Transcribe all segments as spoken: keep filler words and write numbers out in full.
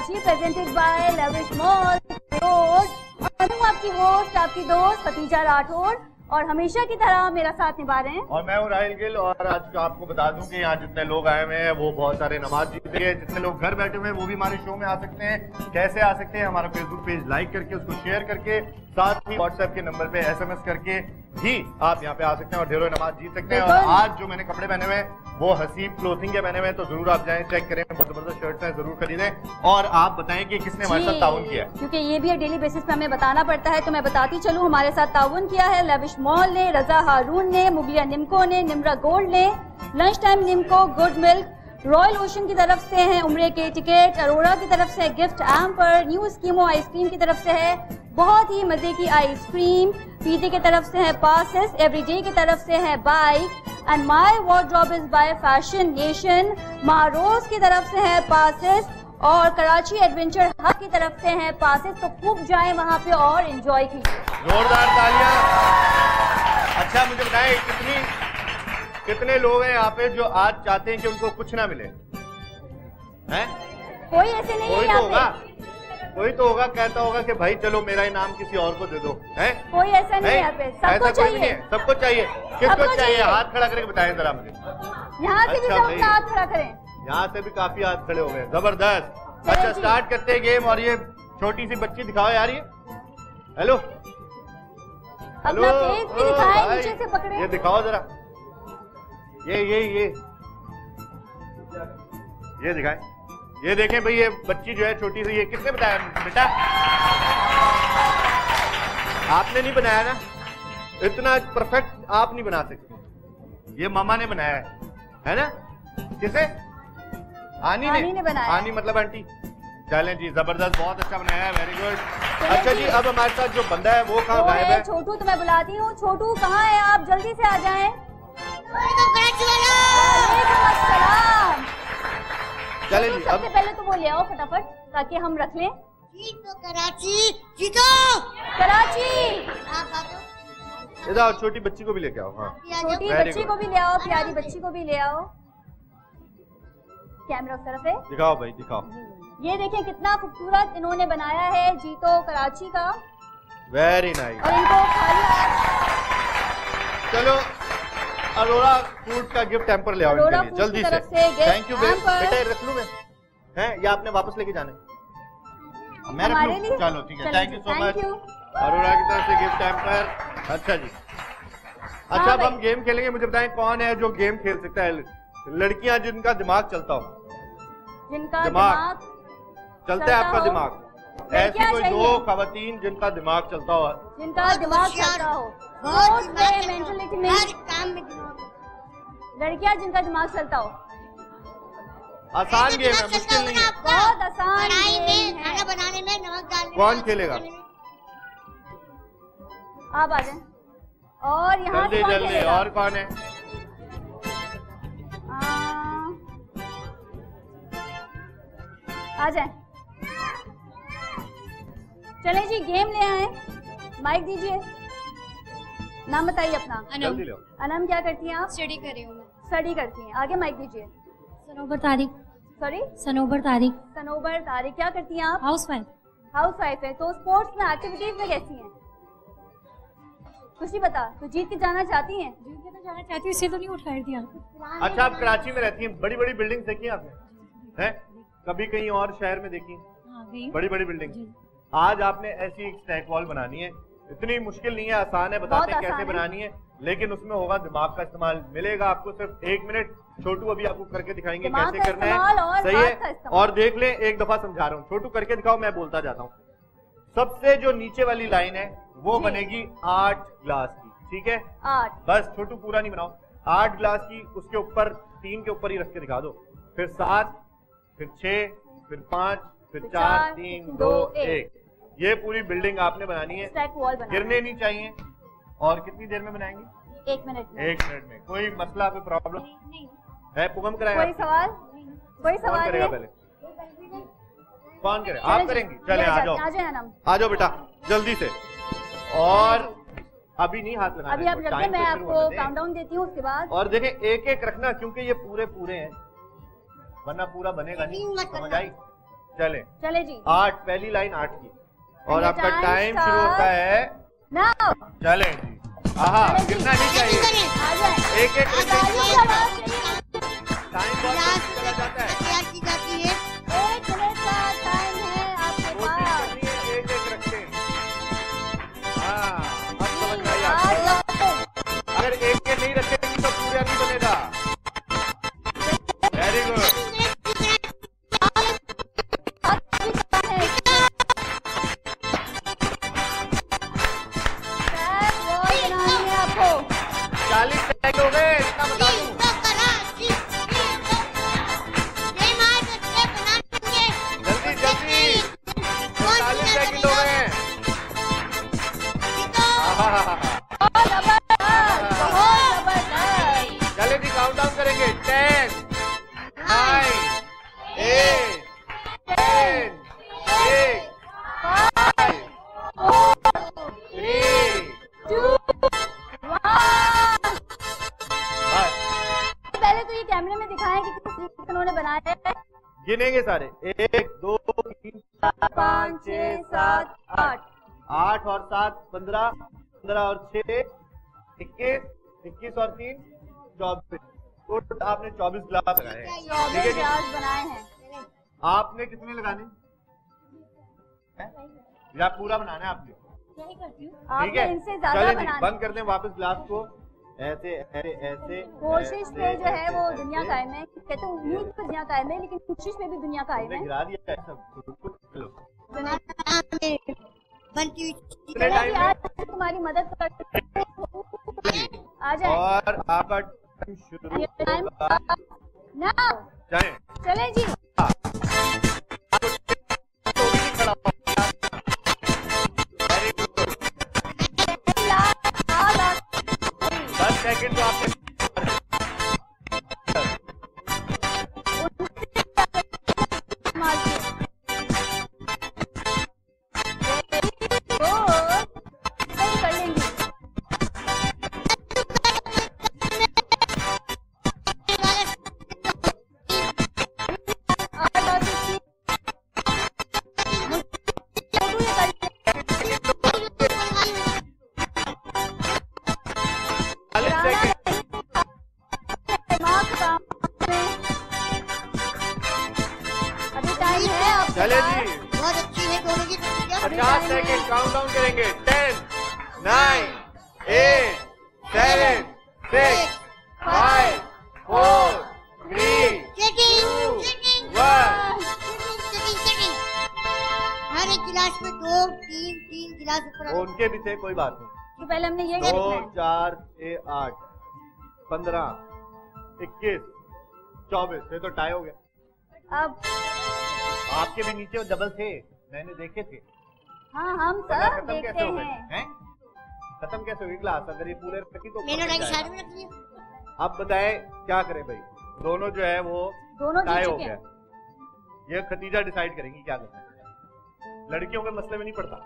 Karachi presented by lavish mall और मैं हूँ आपकी होस्ट, आपकी दोस्त खतीजा राठौर और हमेशा की तरह मेरा साथ निभा रहे हैं। और मैं हूँ राहिल गिल और आज आपको बता दूं कि यहाँ जितने लोग आए हुए हैं वो बहुत सारे नमाज जीते हैं। जितने लोग घर बैठे हुए हैं वो भी हमारे शो में आ सकते हैं। कैसे आ सकते हैं? हमारा फेसबुक पेज लाइक करके, उसको शेयर करके, साथ ही व्हाट्सएप के नंबर पे एसएमएस करके भी आप यहाँ पे आ सकते हैं और ढेरों नमाज जीत सकते हैं। और आज जो मैंने कपड़े पहने हुए हैं वो हसीब क्लोथिंग के पहने हुए हैं, तो जरूर आप जाएं, चेक करें, बहुत जबरदस्त शर्ट्स हैं, जरूर खरीदें। और आप बताएं कि किसने हमारे साथ ताउन किया है, क्योंकि ये भी डेली बेसिस पे हमें बताना पड़ता है। तो मैं बताती चलूं, हमारे साथ ताउन किया है लविश मॉल ने, रजा हारून ने, मुगलिया निमको ने, निमरा गोल्ड ने, lunch time Nimco, good milk, royal ocean की तरफ से है उम्रे के टिकट, अरोरा की तरफ से gift hamper, new Eskimo ice cream की तरफ से है बहुत ही मजे की आइसक्रीम, पीते की तरफ से है पासेस, एवरीडे की तरफ से है bike and my wardrobe is by fashion nation, मारोज की तरफ से है पासेस और कराची एडवेंचर हब की तरफ से है पासेस। तो खूब जाएं वहां पे और एंजॉय कीजिए। जोरदार तालियां। अच्छा मुझे बताएं कितनी कितने लोग हैं यहाँ पे जो आज चाहते हैं कि उनको कुछ ना मिले? हैं? कोई ऐसे नहीं कोई है तो होगा, कोई तो होगा कहता होगा कि भाई चलो मेरा इनाम किसी और को दे दो। हैं? कोई ऐसा नहीं है यहाँ पे, सबको चाहिए। सबको चाहिए। किसको चाहिए? हाथ खड़ा करके बताएं जरा मुझे। यहाँ से भी सब अपना हाथ खड़ा करें। यहाँ से भी काफी हाथ खड़े हो गए, जबरदस्त। अच्छा स्टार्ट करते हैं गेम। और ये छोटी सी बच्ची दिखाओ यार, ये हेलो हेलो नीचे से पकड़े, ये दिखाओ जरा, ये ये ये ये दिखाएं, ये देखें भाई, ये बच्ची जो है छोटी सी, ये किसने बताया बेटा? आपने नहीं बनाया ना, इतना परफेक्ट आप नहीं बना सकते, ये मामा ने बनाया है, है ना? किसे? आनी, आनी ने, ने बनाया। आनी मतलब आंटी। चलें जी, जबरदस्त, बहुत अच्छा बनाया है, वेरी गुड। अच्छा जी, अब हमारे साथ जो बंदा है वो कहाँ गायब है? छोटू, तो मैं बुलाती हूँ। छोटू कहाँ है? आप जल्दी से आ जाएं। चले जी, सबसे पहले तो वो ले आओ फटाफट ताकि हम रख लें। जीतो कराची, जीतो कराची। इधर छोटी बच्ची को भी लेके आओ। हाँ, छोटी बच्ची को भी ले आओ, प्यारी बच्ची को भी ले आओ। कैमरा उस तरफ है, दिखाओ भाई दिखाओ। ये देखें कितना खूबसूरत इन्होंने बनाया है जीतो कराची का। Very nice. और इनको खाली चलो अरोरा फूड का गिफ्ट हैम्पर ले आओ इनके लिए जल्दी से। थैंक यू बेटा, रख लूं मैं? हैं या आपने वापस लेके जाना है? मैं रख लूं? चलो ठीक है, thank you so much Arora की तरफ से गिफ्ट हैम्पर। अच्छा जी, अच्छा अब हम गेम खेलेंगे। मुझे बताएं कौन है जो गेम खेल सकता है? लड़कियां जिनका दिमाग चलता हो, जिनका दिमाग चलता है, आपका दिमाग, ऐसी कोई दो खवातीन जिनका दिमाग चलता हो, जिनका दिमाग चलता हो, मेंटलिटी में लड़कियां जिनका दिमाग चलता हो। आसान गेम है, मुश्किल नहीं है, बहुत आसान गेम खाना बनाने में नमक डालने। कौन खेलेगा? आप आ जाएं। और यहाँ जल्दी जल्दी, और कौन है? आ जाएं। चलें जी, गेम ले आए। माइक दीजिए, नाम बताइए अपना। जल्दी लो। अनम, क्या करती हैं आप? स्टडी कर रही हूँ मैं। स्टडी करती हैं, आगे माइक दीजिए। सनोबर तारिक। सॉरी? सनोबर तारिक। सनोबर तारिक, क्या करती हैं आप? House wife. हाउस वाइफ है। तो स्पोर्ट्स में, एक्टिविटीज में कैसी हैं? कुछ नहीं पता? तो जीत के जाना चाहती हैं? जीत के तो जाना चाहती हूँ, इसे तो नहीं उठा दिया। अच्छा, आप कराची में रहती हैं, बड़ी बड़ी बिल्डिंग देखी आपने? हैं? कभी कहीं और शहर में देखी? बड़ी बड़ी बिल्डिंग। आज आपने ऐसी एक स्नैक वॉल बनानी है, इतनी मुश्किल नहीं है, आसान है, बताते हैं कैसे बनानी है, लेकिन उसमें होगा दिमाग का इस्तेमाल। मिलेगा आपको सिर्फ एक मिनट, छोटू अभी आपको करके दिखाएंगे कैसे करना है, सही है? और देख लें, एक दफा समझा रहा हूँ, छोटू करके दिखाओ, मैं बोलता जाता हूँ। सबसे जो नीचे वाली लाइन है वो बनेगी आठ ग्लास की, ठीक है? आठ, बस छोटू पूरा नहीं बनाओ, आठ ग्लास की, उसके ऊपर तीन के ऊपर ही रख के दिखा दो, फिर सात, फिर छह, फिर पाँच, फिर चार, तीन, दो, एक। ये पूरी बिल्डिंग आपने बनानी है, गिरने नहीं चाहिए। और कितनी देर में बनाएंगे? एक मिनट में। एक मिनट में। कोई मसला, कोई प्रॉब्लम है? पुगम कराएगा? कोई सवाल? कोई सवाल करेगा पहले? कौन करे? आप करेंगी? चले आ जाओ, आ जाओ बेटा जल्दी से। और अभी नहीं हाथ लगाना, अभी आप रखते, मैं आपको काउंटडाउन देती हूँ उसके बाद। और देखें एक एक रखना, क्योंकि ये पूरे पूरे हैं, वरना पूरा बनेगा नहीं, समझ आई? चले चले जी। आठ, पहली लाइन आठ की और आपका टाइम शुरू होता है नाउ। चले जी। आहा, गिरना नहीं चाहिए, एक एक टाइम बहुत चला जाता है। तैयार की जाती है। एक मिनट का टाइम है आपके पास। एक एक रखते हैं। हाँ, अब समझ में आई आपको। अगर एक के नहीं रखेंगे तो पूरा नहीं बनेगा। Very good. चालीस टैग हो गए, इतना बता दूं। जल्दी जल्दी, चालीस सेकंड हो गए। चले जी, काउंट डाउन करेंगे। Ten, nine, eight, ten, six, five, four, three, two, पहले तो ये कैमरे में दिखाएं कि कितने उन्होंने बनाए हैं। गिनेंगे सारे। एक, दो, तीन, चार, पाँच, छह, सात, आठ। आठ और सात पंद्रह, पंद्रह और छह इक्कीस, इक्कीस और तीन चौबीस। टोटल आपने चौबीस ग्लास लगाए हैं। चौबीस ग्लास बनाए हैं। आपने कितने लगाने या पूरा बनाना है आपने? ठीक है, इनसे ज्यादा चलिए बनाना। बंद कर दें वापस ग्लास को। ऐसे ऐसे ऐसे कोशिश पे जो है वो दुनिया कायम है। कहते हैं उम्मीद पे दुनिया कायम है, लेकिन कोशिश में भी दुनिया कायम है। गिरा दिया सब। बनती हुई आज तुम्हारी मदद कर आ जाए। और आपका टाइम शुरू होगा नाउ। चलें। चले जी। दस सेकंड तो आपने कर लेंगे। चले जी, बहुत अच्छी है दोनों की। पचास सेकंड काउंट डाउन करेंगे। Ten, nine, eight, seven, six, five, four, three, two, one. हर एक गिलास में दो तीन तीन गिलास ऊपर। उनके भी थे, कोई बात नहीं। तो पहले हमने ये क्या दो, लिखना है? चार, छह, आठ, पंद्रह, इक्कीस, चौबीस। ये तो टाई हो गया। अब आपके भी नीचे डबल थे, मैंने देखे थे। हाँ, हम पता सब खत्म देखते कैसे हो गए हैं। हैं? खत्म कैसे हुई क्लास? अगर ये पूरे रखी तो मैंने खत्म उठाई जाएगा। साइड में रख लिया। अब बताएं क्या करें भाई? दोनों जो है वो दोनों टाई जीत हो चुके गया। हैं। ये खतीजा डिसाइड करेंगी क्या करना है। लड़कियों के मसले में नहीं पड़ता।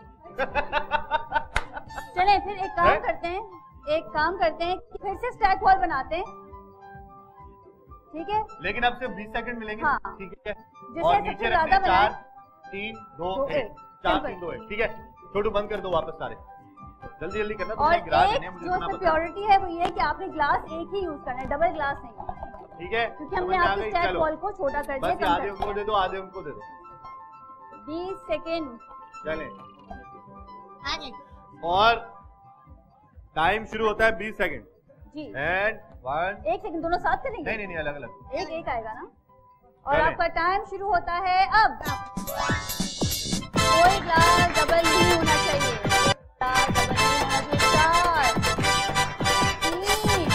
चलें फिर एक काम है? करते हैं, एक काम करते हैं कि फिर से स्टैक वॉल बनाते हैं। ठीक है, लेकिन अब सिर्फ बीस सेकंड मिलेंगे। हाँ। ठीक है, जिससे और सबसे नीचे ज्यादा रखने बनाए। चार, तीन, दो, दो, एक। एक। चार, सिंपल। तीन, दो, एक। ठीक है, छोटू बंद कर दो वापस सारे। जल्दी जल्दी करना, और तुमने गिरा एक देने हैं, मुझे जो इतना इसमें पता है। प्योरिटी है वो ये है कि आपने ग्लास एक ही यूज करना है, डबल ग्लास नहीं, ठीक है, क्योंकि हमने समझ में आ आपकी गई? स्टैक चलो। वॉल को छोटा कर दिया। बस ये आधे उनको दे दो, आधे उनको दे दो। बीस सेकेंड। चले, आगे और टाइम शुरू होता है बीस सेकंड। जी, एंड वन। एक सेकंड दोनों साथ करेंगे। नहीं नहीं नहीं, अलग अलग। एक एक आएगा ना। और चलें। आपका टाइम शुरू होता है अब। कोई ग्लास डबल नहीं होना चाहिए। ग्लास डबल नहीं होना चाहिए। चार, तीन,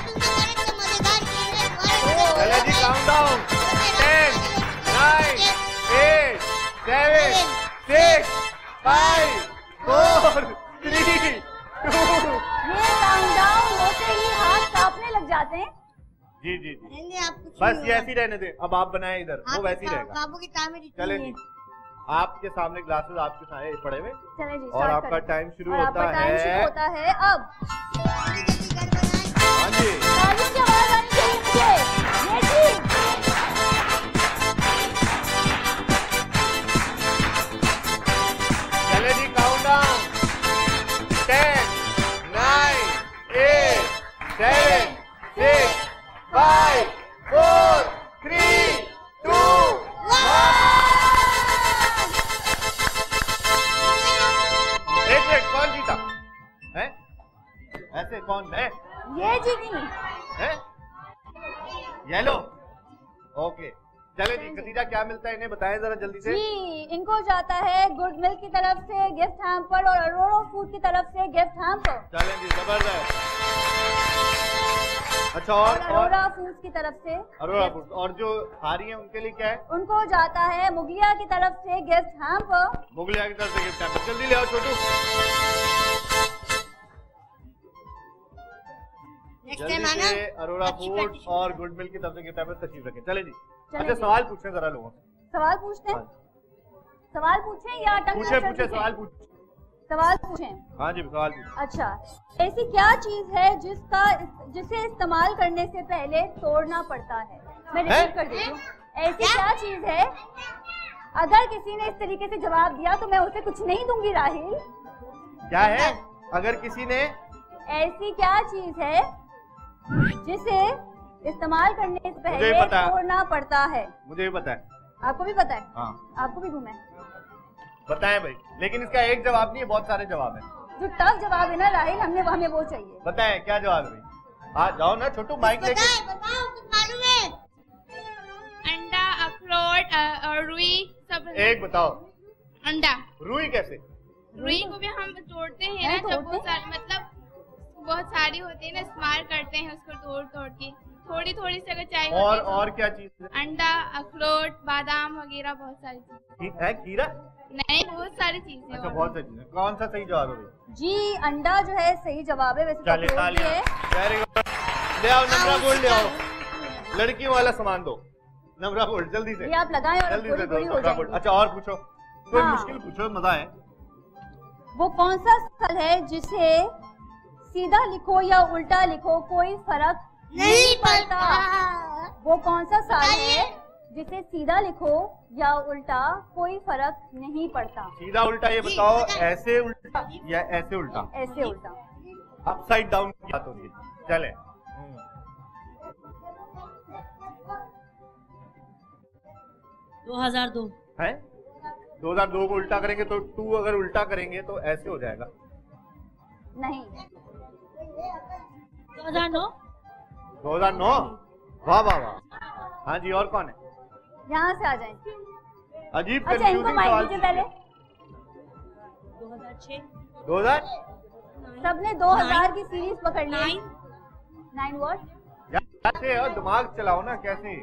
चले जी, count down. Ten, nine, eight, seven, six, five, four, three, two. ये काउंटडाउन होते ही हाथ कांपने लग जाते हैं। जी जी जी, नहीं, आप कुछ बस नहीं ये होगा। ऐसे ही रहने दे। अब आप बनाए इधर, वो आपके वैसे ही का- रहेगा। काबू की तामीर इतनी चले है। जी, आपके सामने ग्लासेस आपके सामने पड़े हुए, चले जी, और start आपका करें। टाइम शुरू और होता आपका टाइम शुरू है। होता है अब। जल्दी जल्दी कर बनाएं। हाँ जी, तालियों की आवाज आनी चाहिए मुझे। ये जी, कौन है? ये जीती है येलो। ओके चले जी, खदीजा क्या मिलता है इन्हें बताएं जरा जल्दी से। जी, इनको जाता है गुड मिल्क की तरफ से गिफ्ट हैम्पर और अरोरा फूड की तरफ से गिफ्ट हैम्पर। चलें जी, जबरदस्त। अच्छा और अरोरा फूड की तरफ से अरोरा फूड, और जो हारी हैं उनके लिए क्या है? उनको जाता है मुगलिया की तरफ से गिफ्ट हैम्पर। मुगलिया की तरफ से गिफ्ट हैम्पर, जल्दी ले आओ छोटू। जल्दी से अरोरा फूड और गुड मिल्क की तरफ से गिफ्ट हैम्पर तशरीफ रखें। चले जी। अच्छा सवाल पूछें जरा लोगों से। सवाल पूछते हैं? सवाल पूछें या पूछे पूछे सवाल पूछ सवाल पूछें? हाँ जी सवाल पूछें। अच्छा, ऐसी क्या चीज है जिसका जिसे इस्तेमाल करने से पहले तोड़ना पड़ता है? मैं रिपीट कर देती हूँ। ऐसी क्या चीज है, अगर किसी ने इस तरीके से जवाब दिया तो मैं उसे कुछ नहीं दूंगी राहिल। क्या है? अगर किसी ने ऐसी क्या चीज है जिसे इस्तेमाल करने से पहले तोड़ना पड़ता है? मुझे भी पता है। आपको भी पता है? हाँ। आपको भी दूं मैं? बताएं भाई, लेकिन इसका एक जवाब नहीं है, बहुत सारे जवाब हैं। जो टफ जवाब है ना राहिल, हमने हमें वो चाहिए। बताएं क्या जवाब है भाई? आ जाओ ना छोटू, माइक लेके बताओ, कुछ मालूम है? अंडा, अखरोट और रुई सब। एक बताओ। अंडा। रुई कैसे? रुई को भी हम तोड़ते हैं ना, जब बहुत सारी मतलब बहुत सारी होती है ना, इस्तेमाल करते हैं उसको तोड़ तोड़ के, थोड़ी थोड़ी सी अगर चाहिए। और और क्या चीज है? अंडा, अखरोट, बादाम वगैरह बहुत सारी चीज है। खीरा नहीं, बहुत सारी चीजें। अच्छा बहुत सारी चीजें। कौन सा सही जवाब है? जी अंडा जो है सही जवाब है। वैसे चलिए तालियां। Very good. ले आओ नम्रा गोल्ड, ले आओ। लड़कियों वाला सामान दो, नम्रा गोल्ड जल्दी से। ये आप लगाएं और जल्दी से दो हो नम्रा गोल्ड। अच्छा और पूछो, कोई हाँ। मुश्किल पूछो, मजा है। वो कौन सा स्थल है जिसे सीधा लिखो या उल्टा लिखो कोई फर्क नहीं पड़ता? वो कौन सा साल है जिसे सीधा लिखो या उल्टा कोई फर्क नहीं पड़ता? सीधा उल्टा ये बताओ, ऐसे उल्टा या ऐसे उल्टा? ऐसे उल्टा। अपसाइड डाउन की बात होगी। चले दो हजार दो है। दो हजार दो को उल्टा करेंगे तो टू, अगर उल्टा करेंगे तो ऐसे हो जाएगा। नहीं। दो हजार नौ दो हजार नौ। वाह वाह वाह। हाँ जी, और कौन है? यहाँ से आ जाएं। अजीब अच्छा इनको कंफ्यूजिंग माइक सवाल। दीजिए पहले। दो हजार छह दो हजार सबने दो हजार की सीरीज पकड़ ली। Nine word. कैसे और दिमाग चलाओ ना, कैसे?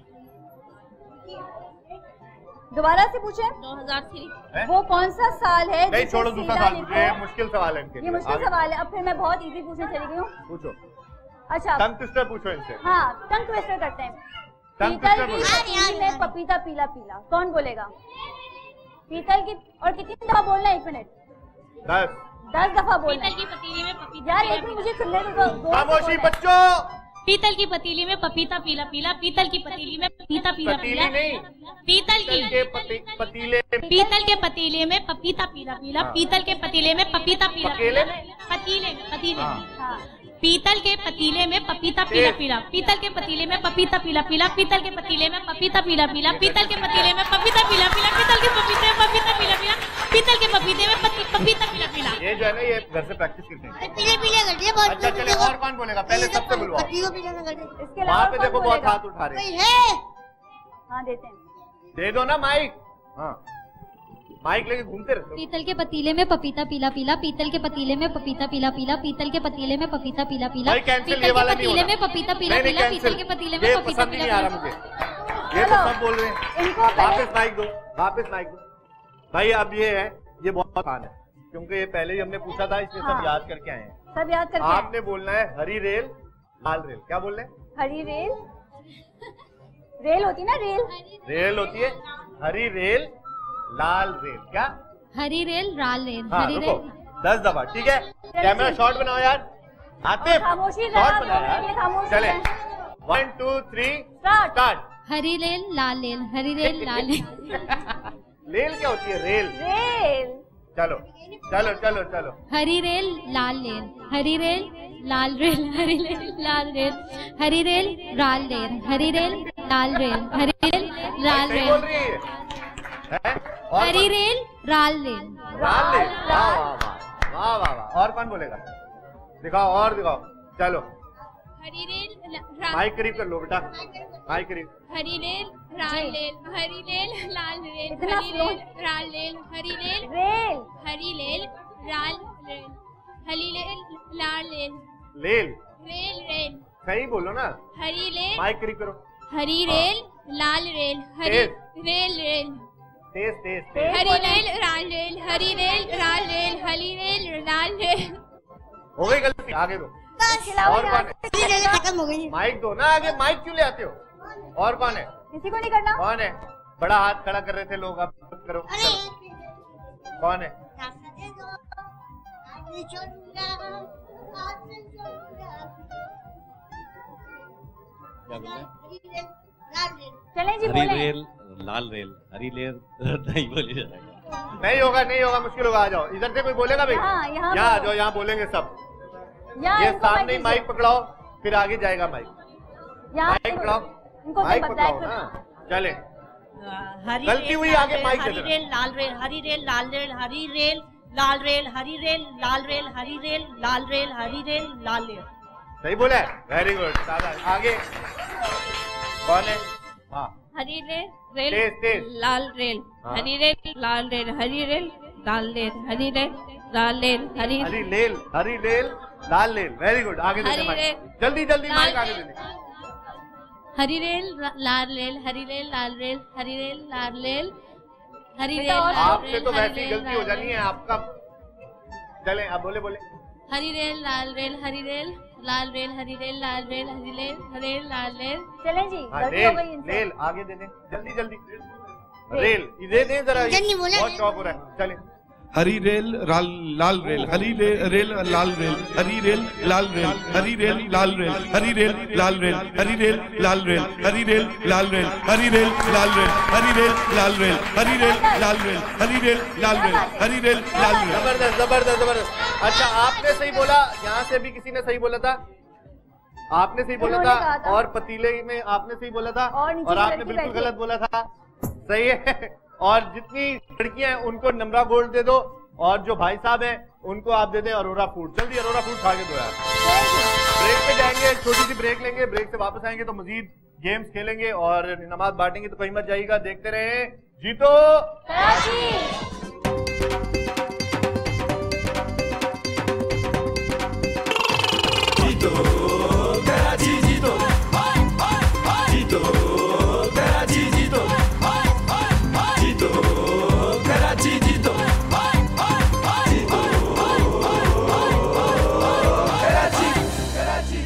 दोबारा से पूछे। दो हजार तीन वो कौन सा साल है? नहीं छोड़ो, दूसरा सवाल पूछो। ये मुश्किल सवाल है इनके लिए। ये मुश्किल सवाल है। अब फिर मैं बहुत इजी पूछने चली गई हूँ। पूछो। अच्छा टंग ट्विस्टर पूछो इनसे। हाँ, टंग ट्विस्टर करते हैं। टंग पीतल ट्विस्टर की बोलो। पतीली में पपीता पीला पीला, कौन बोलेगा? पीतल की, और कितनी दफा बोलना है? एक मिनट। दस दस दफा बोलना पीतल की पतीली में पपीता यार। पीला लेकिन मुझे सुनने दो। दो खामोशी बच्चों। पीतल की पतीली में पपीता पीला पीला, पीतल की पतीली में पपीता पीला पीला, पतीली नहीं, पीतल की के पति, पतीले पीतल के पतीले में पपीता पीला पीला, पीतल के पतीले में पपीता पीला पकेले? पतीले में पतीले हाँ। पीतल के पतीले में पपीता पीला पीला, पीतल के पतीले में पपीता पीला पीला, पीतल के पतीले में पपीता पीला पीला, पीतल के पतीले में पपीता पीला पीला, पीतल के पपीते में पपीता पीला पीला, पीतल के पपीते में पपीता पीला पीला। ये जो है ना, ये घर से प्रैक्टिस करते हैं। पीले पीले कर दिए बहुत। अच्छा चले, और कौन बोलेगा? पहले सबसे बुलवाओ। पीले पीले कर दिए। इसके वहाँ अलावा पे कौन देखो बहुत बोलेगा? हाथ उठा रहे कोई हैं। है? हाँ देते हैं। दे दो ना माइक। हाँ माइक लेके घूमते रहते हो। पीतल के पतीले में पपीता पीला पीला, पीतल के पतीले में पपीता पीला पीला, पीतल के पतीले में पपीता पीला पीला, भाई कैंसिल, पीतल ये के वाला नहीं पतीले होना। में पपीता पीला नहीं, नहीं, पीला, कैंसिल। पीतल के पतीले में ये पपीता पसंद ही पीला नहीं आ रहा पीला। मुझे। ये तो सब बोल रहे हैं। इनको पहले वापस माइक दो, वापस माइक दो भाई। अब ये है, ये बहुत आसान है क्योंकि ये पहले ही हमने पूछा था, इसलिए हाँ। सब याद करके आए हैं। सब याद करके आए। आपने बोलना है हरी रेल लाल रेल। क्या बोल रहे हैं? हरी रेल। रेल होती ना, रेल। रेल होती है हरी रेल लाल रेल। क्या? हरी रेल लाल रेल, हाँ हरी रुको, रेल। दस दफा। ठीक है, कैमरा शॉट बनाओ यार। आते खामोशी शॉट जरा, बनाओ दो मिनट यार। खामोशी चले है। One two three start. Start. हरी रेल लाल रेल, हरी रेल लाल रेल। रेल क्या होती है? रेल। रेल। चलो चलो चलो चलो। हरी रेल लाल रेल, हरी रेल लाल रेल, हरी रेल लाल रेल, हरी रेल लाल रेल, हरी रेल लाल रेल, हरी रेल लाल सही बोल रेल, रही है, है? और हरी रेल लाल रेल। लाल रेल। वाह वाह वाह वाह वाह वाह। और कौन बोलेगा? दिखाओ और दिखाओ, चलो हरी रेल माइक करीब कर लो बेटा, माइक करीब। हरी रेल लाल रेल हरी रेल लाल रेल इतना हरी रेल लाल रेल हरी रेल रेल हरी रेल लाल रेल हरी रेल लाल रेल लेल रेल रेल सही बोलो ना, हरी रेल माइक करीब करो। हरी रेल लाल रेल हरी रेल रेल तेज तेज तेज। हरी रेल लाल रेल हरी रेल लाल रेल हरी रेल लाल रेल। हो गई गलती, आगे दो। और कौन है? खत्म हो गई। माइक दो ना आगे, माइक क्यों ले आते हो? और कौन है? किसी को नहीं करना। कौन है? बड़ा हाथ खड़ा कर रहे थे लोग, अब करो। कौन है? क्या बोल रहे हैं? चलें जी, हरी बोलें। रेल लाल रेल हरी रेल नहीं बोली जाएगा। नहीं होगा नहीं होगा, मुश्किल होगा। आ जाओ इधर से, कोई बोलेगा भाई? हाँ, यहाँ यहाँ आ बोलो। जाओ, यहाँ बोलेंगे सब। यहाँ ये इनको सामने ही माइक माइक पकड़ाओ, फिर आगे जाएगा माइक। यहाँ माइक पकड़ाओ, इनको माइक सब पकड़ाओ बताया ना, चले। हरी गलती रेल, हुई, लाल आगे रेल, माइक दे हरी देना। रेल लाल रेल हरी रेल लाल रेल हरी रेल लाल रेल हरी रेल लाल रेल हरी रेल लाल रेल हरी रेल लाल रेल। सही बोला है, वेरी गुड। आगे कौन है? हाँ हरी रेल रेल तेज तेज। लाल रेल हाँ। हरी रेल लाल रेल हरी रेल लाल रेल हरी रेल लाल रेल हरी हरी रेल हरी रेल लाल रेल, वेरी गुड। आगे दे दे हरी माइक, रेल, जल्दी जल्दी लाल माइक आगे रेल, दे दे। हरी रेल लाल रेल हरी रेल लाल रेल हरी रेल लाल रेल हरी रेल बेटा, और लाल आपसे रेल तो हरी वैसी रेल, गलती हो लाल जानी रेल, है आपका। चलें अब बोले बोले। हरी रेल लाल रेल हरी रेल लाल रेल हरी रेल लाल रेल हरी रेल हरी रेल लाल रेल। चलें जी, हाँ, गलती हो रेल गई इनसे। रेल आगे दे दे, जल्दी जल्दी। रेल इधर दे जरा, ये जल्दी बोला, बहुत जल्दी। शौक हो रहा है। चलें हरी रेल लाल लाल रेल हरी रे- रेल लाल रेल हरी रेल लाल रेल हरी रेल लाल रेल हरी रेल लाल रेल हरी रेल लाल रेल हरी रेल लाल रेल हरी रेल लाल रेल हरी रेल लाल रेल हरी रेल लाल रेल हरी रेल लाल रेल हरी रेल लाल रेल। जबरदस्त जबरदस्त जबरदस्त। अच्छा आपने सही बोला, यहाँ से भी किसी ने सही बोला था, आपने सही बोला उन्होंने कहा था, था। और पतीले में आपने सही बोला था, और नीचे और की आपने लड़की बिल्कुल बैठी। गलत बोला था। सही है। और जितनी लड़कियां हैं उनको नम्रा गोल्ड दे दो, और जो भाई साहब हैं उनको आप दे दें अरोरा फूड। जल्दी अरोरा फूड खा के दो यार। ब्रेक पे जाएंगे, छोटी सी ब्रेक लेंगे, ब्रेक से वापस आएंगे तो मजीद गेम्स खेलेंगे और नमाज बांटेंगे, तो कहीं मत जाइएगा, देखते रहे जीतो कराची। जीतो कराची जीतो जीतो कराची जीतो जीतो कराची जीतो जीतो कराची कराची।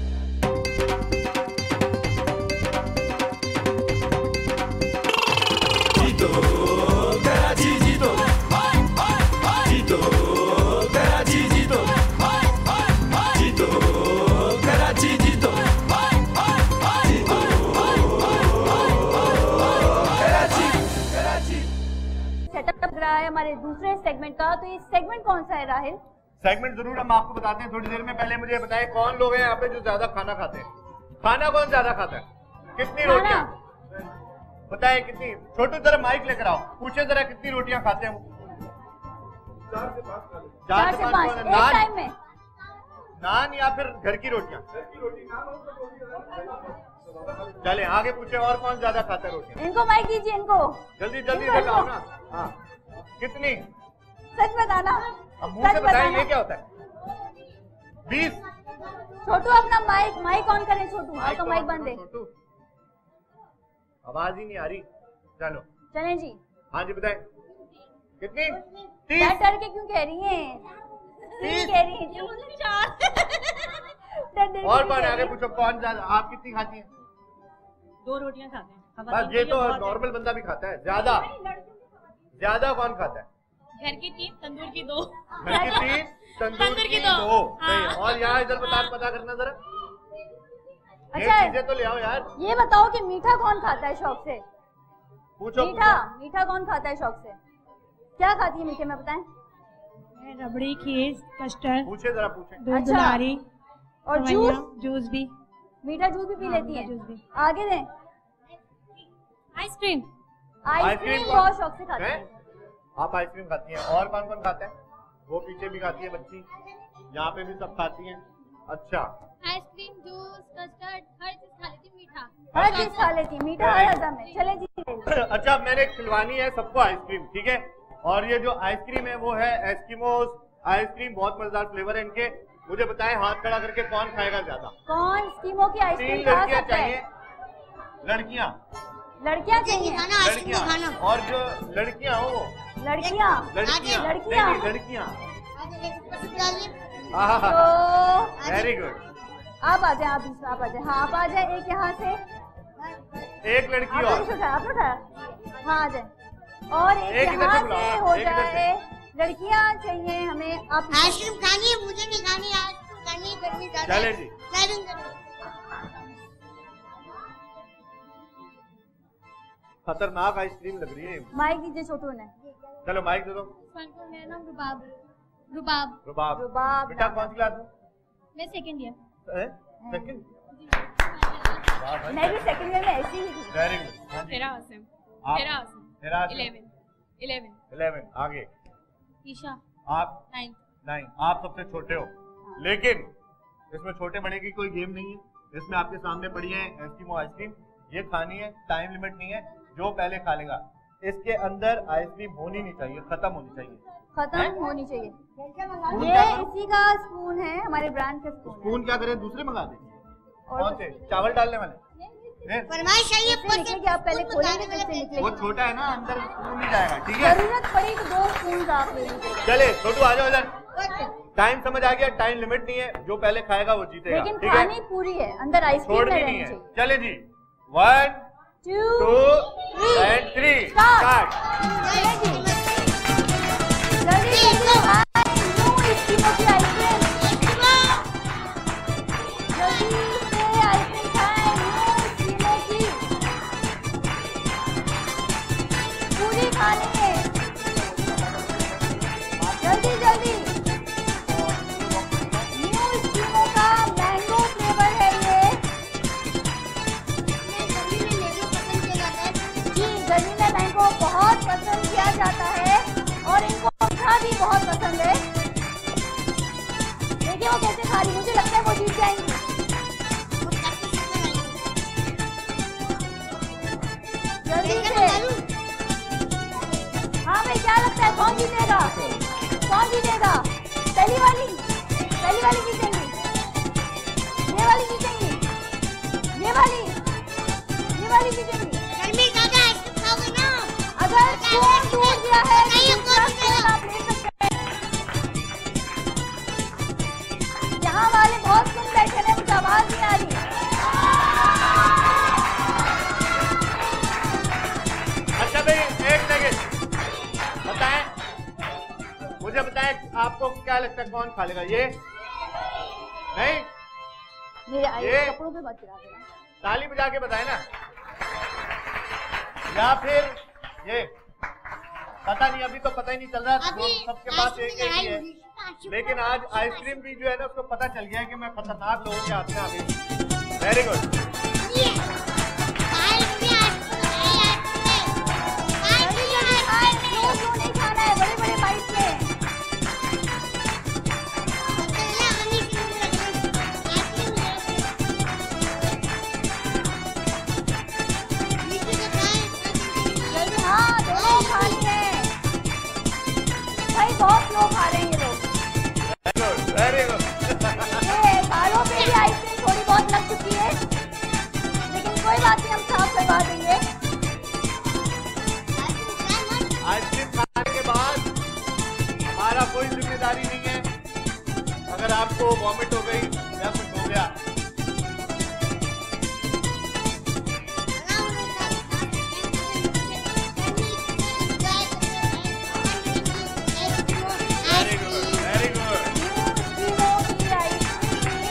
जीतो कराची जीतो जीतो कराची जीतो जीतो कराची जीतो जीतो कराची कराची। सेटअप लग रहा है हमारे दूसरे सेगमेंट का, तो ये सेगमेंट कौन सा है राहिल? सेगमेंट जरूर हम आपको बताते हैं थोड़ी देर में। पहले मुझे बताएं कौन लोग हैं यहाँ पे जो ज्यादा खाना खाते हैं? खाना कौन ज्यादा खाता है? कितनी खाना? रोटियां बताएं कितनी? छोटू जरा माइक लेकर आओ, पूछे जरा कितनी रोटियां खाते हैं वो? चार से पाँच। चार से पाँच कौन है? एक नान टाइम में। नान या फिर घर की रोटियां? चले आगे पूछे और कौन ज्यादा खाता है रोटियां? इनको माइक दीजिए, इनको। जल्दी जल्दी इनको, इधर आओ इनको। ना। हाँ कितनी? सच बताना। अब मुंह से सच बताएं बताना। ये क्या होता है? बीस। छोटू अपना माइक माइक ऑन करें। छोटू आपका माइक बंद है। छोटू आवाज ही नहीं आ रही। चलो चलें जी। हाँ जी बताएं कितनी? क्या तीस। डर के क्यों कह रही हैं? तीन कह रही हैं। डर डर के और क्यों कौन कह है? आगे रही हैं? पूछो कौन ज्यादा? आप कितनी खाती हैं? दो रोटियां खाते हैं। बस खवातीन ये के तो लिए बहुत है। नॉर्मल बंदा भी खाता है। ज्यादा ज्यादा कौन खाता है? घर की तीन तंदूर की दो। घर की तीन तंदूर तंदूर की की दो। दो। सही है। हाँ। और यहाँ इधर बता पता करना जरा, ये अच्छा चीजें तो ले आओ यार। ये बताओ कि मीठा कौन खाता है शौक से? पूछो मीठा पूछो। मीठा कौन खाता है शौक से? क्या खाती है मीठे में बताएं? रबड़ी, खीर, कस्टर्ड, पूछे जरा पूछे। दूध अच्छा। दुलारी, और सवैया, जूस? जूस भी, मीठा जूस भी पी हाँ, लेती मीठा है? जूस भी। आगे दें। आइसक्रीम, आइसक्रीम कौन- बहुत शौक से खाती हैं? है। आप आइसक्रीम खाती हैं? और कौन कौन खाता है? वो पीछे भी खाती है बच्ची। यहाँ पे भी सब खाती हैं। अच्छा, आइसक्रीम, जूस, कस्टर्ड, हर चीज खा लेती, मीठा हर चीज खा लेती, मीठा हर हजम है। चले जी। अच्छा, मैंने खिलवानी है सबको आइसक्रीम, ठीक है। और ये जो आइसक्रीम है वो है एस्किमोस आइसक्रीम, बहुत मजेदार फ्लेवर है इनके। मुझे बताएं हाथ खड़ा करके कौन खाएगा ज्यादा? कौन एस्किमो की आइसक्रीम तीन खा लड़कियां सकता है? चाहिए, लड़कियां लड़कियां चाहिए, लड़कियां, और जो लड़कियां हो लड़कियां लड़कियां लड़कियां लड़कियां तो वेरी गुड। आप आ जाए, आप बीच में आप आ जाए। हाँ, आप आ जाए। एक यहाँ से, एक लड़की और आप उठाया, आप उठाया। हाँ, आ जाए। और एक, एक यहाँ से हो जाए। लड़कियां चाहिए हमें। आप आइसक्रीम खानी है, मुझे नहीं खानी, आइसक्रीम खानी है, गर्मी ज्यादा चले जी। ड्राइविंग करो। खतरनाक आइसक्रीम लग रही है। माइक दीजिए छोटू ने। चलो माइक दे दो। मेरा नाम रुबाब रुबाब रुबाब रुबाब बेटा कौन सी क्लास में? मैं सेकंड ईयर सेकंड। मैं भी सेकंड ईयर में ऐसी ही थी। Very good. मेरा आसिम आप? मेरा आसिम मेरा इलेवन इलेवन इलेवन। आगे ईशा आप? नाइन्थ नहीं, आप सबसे छोटे हो, लेकिन इसमें छोटे बड़े की कोई गेम नहीं है। इसमें आपके सामने पड़ी है एस्किमो आइसक्रीम, ये खानी है, टाइम लिमिट नहीं है, जो पहले खा लेगा। इसके अंदर आइसक्रीम होनी नहीं चाहिए, खत्म होनी चाहिए, खत्म होनी चाहिए। स्पून ये क्या करो? इसी का स्पून है, हमारे ब्रांड का स्पून है। स्पून क्या करें, दूसरे मंगा दें? और कौन से? चावल डालने वाले? नहीं, फरमाइश है ये देखिए कि आप पहले खोलेंगे तब से निकलेगा। वो छोटा है ना, अंदर स्पून नहीं जाएगा, ठीक है। जरूरत पड़ी तो दो स्पून आप ले लीजिएगा। चले छोटू आ जाओ इधर। टाइम समझ आ गया, टाइम लिमिट नहीं है, जो पहले खाएगा वो जीतेगा, लेकिन ठीक है। खानी पूरी है, अंदर आइसक्रीम छोड़नी नहीं नहीं रहनी है। चाहिए। चले जी, one two two and three start. Start. चले जी, जल्दी जल्दी खाएं न्यू एस्किमो की आइसक्रीम। जल्दी से आइसक्रीम खाएं न्यू एस्किमो की, पूरी खानी है, जल्दी जल्दी। न्यू एस्किमो का मैंगो फ्लेवर है ये। जी, गर्मी में मैंगो बहुत पसंद किया जाता है और इनको मीठा भी बहुत पसंद है। देखिए वो कैसे खा रही, मुझे लगता है वो जीत जाएंगी। जल्दी से। हाँ भाई, क्या लगता है कौन जीतेगा? कौन जीतेगा? पहली वाली पहली वाली जीतेंगी, ये वाली जीतेंगी, ये वाली ये वाली जीतेंगी। गर्मी ज्यादा आइसक्रीम खाओगे ना? अगर स्पून टूट गया है तो नहीं, दूसरा हमको स्पून आप ले सकते हैं। यहाँ वाले बहुत सुन बैठे हैं, मुझे आवाज नहीं आ रही। अच्छा भाई, एक सेकंड बताएं, मुझे बताएं आपको क्या लगता है कौन खा लेगा? ये नहीं, मेरे आई ये- कपड़ों पे मत गिरा देना। ताली बजा के बताए ना, या फिर ये पता नहीं, अभी तो पता ही नहीं चल रहा, अभी सबके पास एक एक ही है। आइसक्रीम लेकिन आज आइसक्रीम भी जो है ना, उसको पता चल गया है कि मैं खतरनाक लोगों के हाथ में आ गई। Very good. खाएं, क्यों क्यों नहीं खाना है, बड़े बड़े बाइट में। जल्दी, हाँ दोनों खानी है भाई, बहुत लोग खा रहे हैं ये लोग। Very good. ये गालों पे भी आइसक्रीम थोड़ी बहुत लग चुकी है, लेकिन कोई बात नहीं, हम साफ करवा देंगे। आइसक्रीम खाने के बाद हमारा कोई जिम्मेदारी नहीं है अगर आपको वॉमिट हो गई या कुछ हो गया। Very good, very good. New Eskimo की आइसक्रीम।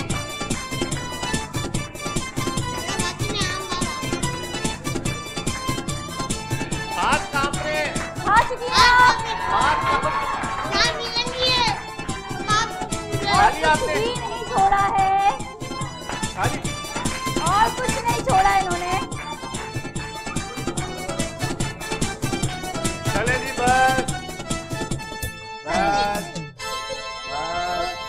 हाथ कांप रहे हैं, खा चुकी हैं आप, हाथ कांप रहे हैं। और खाली कुछ आपने भी नहीं छोड़ा है, खाली और कुछ नहीं छोड़ा इन्होंने। चले जी, बस बस बस।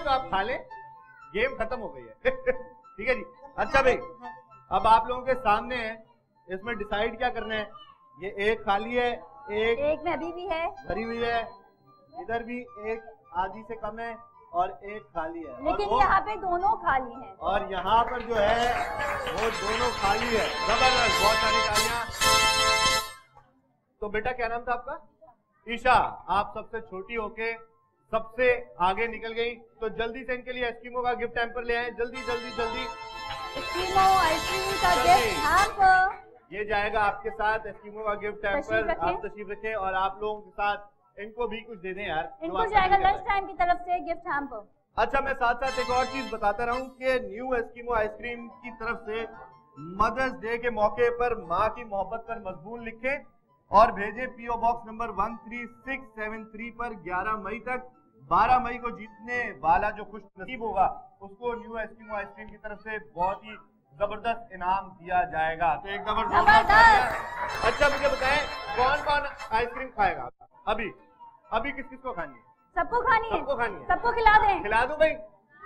तो आप खा लें, गेम खत्म हो गई है। ठीक है जी। अच्छा भाई, अब आप लोगों के सामने है, इसमें डिसाइड क्या करना है। ये एक खाली है, एक एक में अभी भी है, भरी हुई है, इधर भी एक आधी से कम है और एक खाली है। लेकिन यहाँ पे दोनों खाली हैं। और यहाँ पर जो है वो दोनों खाली है। जबरदस्त, बहुत सारी तालियां। तो बेटा क्या नाम था आपका? ईशा। आप सबसे छोटी होके सबसे आगे निकल गई, तो जल्दी से इनके लिए एस्किमो का गिफ्ट हैम्पर ले आए। जल्दी जल्दी जल्दी। एस्किमो आइसक्रीम का गिफ्ट हैम्पर ये जाएगा आपके साथ। एस्किमो का गिफ्ट हैम्पर आप तशरीफ रखें और आप लोगों के साथ इनको भी कुछ दे दें यार। इनको जाएगा लंच टाइम की तरफ से गिफ्ट हैम्पर। अच्छा, मैं साथ साथ एक और चीज बताता रहूं कि न्यू एस्किमो आइसक्रीम की तरफ से मदर्स डे के मौके पर माँ की मोहब्बत पर मजमून लिखें और भेजें PO box number one three six seven three पर ग्यारह मई तक। बारह मई को जीतने वाला जो खुश नसीब होगा उसको न्यू एस्किमो आइसक्रीम की तरफ से बहुत ही जबरदस्त इनाम दिया जाएगा। तो एक जबरदस्त। अच्छा मुझे बताएं, कौन कौन आइसक्रीम खाएगा अभी? अभी किस किस को खानी है? सबको खानी है। सबको खानी है। सबको खिला दें। खिला दूं भाई?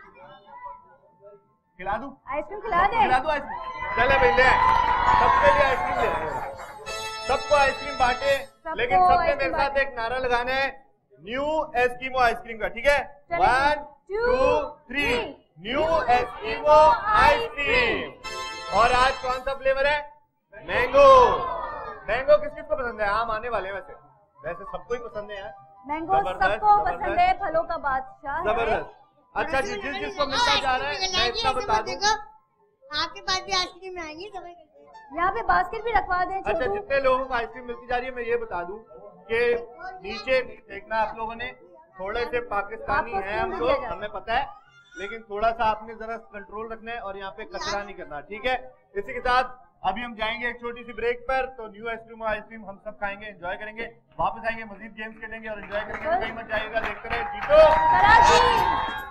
खिला दूं? आइसक्रीम खिला दें। खिला दूं आइसक्रीम? चले भाई ले आए, सबके लिए आइसक्रीम ले आए। सबको आइसक्रीम बांटे, लेकिन सबने मेरे साथ एक नारा लगाना है न्यू एस्किमो आइसक्रीम का। ठीक है, one two three, new Eskimo ice cream. और आज कौन सा फ्लेवर है? मैंगो। मैंगो किस किस को पसंद है? आम आने वाले वैसे वैसे सबको ही पसंद है यार। मैंगो सबको पसंद है, फलों का बादशाह। जबरदस्त। अच्छा जी, जिस जिसको मिलता जा रहा है मैं इतना बता दूं, आपके पास भी आइसक्रीम आएंगी। यहाँ पे बास्केट भी रखवा दें। अच्छा, जितने लोगों को आइसक्रीम मिलती जा रही है मैं ये बता दूं कि नीचे देखना आप लोगों ने, थोड़े से पाकिस्तानी हैं हम लोग, हमें पता है, लेकिन थोड़ा सा आपने जरा कंट्रोल रखना है और यहाँ पे कचरा नहीं करना। ठीक है, इसी के साथ अभी हम जाएंगे एक छोटी सी ब्रेक पर। तो न्यू आइसक्रीम आइसक्रीम हम सब खाएंगे, एंजॉय करेंगे, वापस आएंगे, मजीद गेम्स खेलेंगे और एंजॉय करेंगे। कहीं मत जाइएगा, देखते रहे जीतो कराची।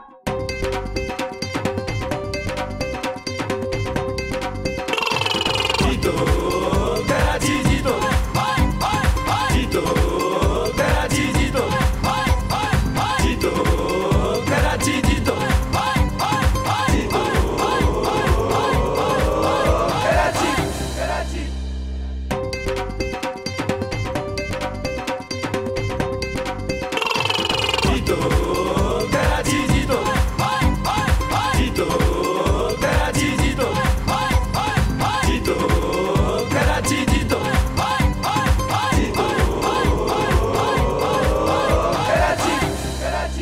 जीतो कराची, जीतो जीतो कराची, जीतो जीतो कराची, जीतो जीतो कराची, कराची। जीतो कराची, जीतो जीतो कराची, जीतो जीतो कराची, जीतो जीतो कराची, कराची।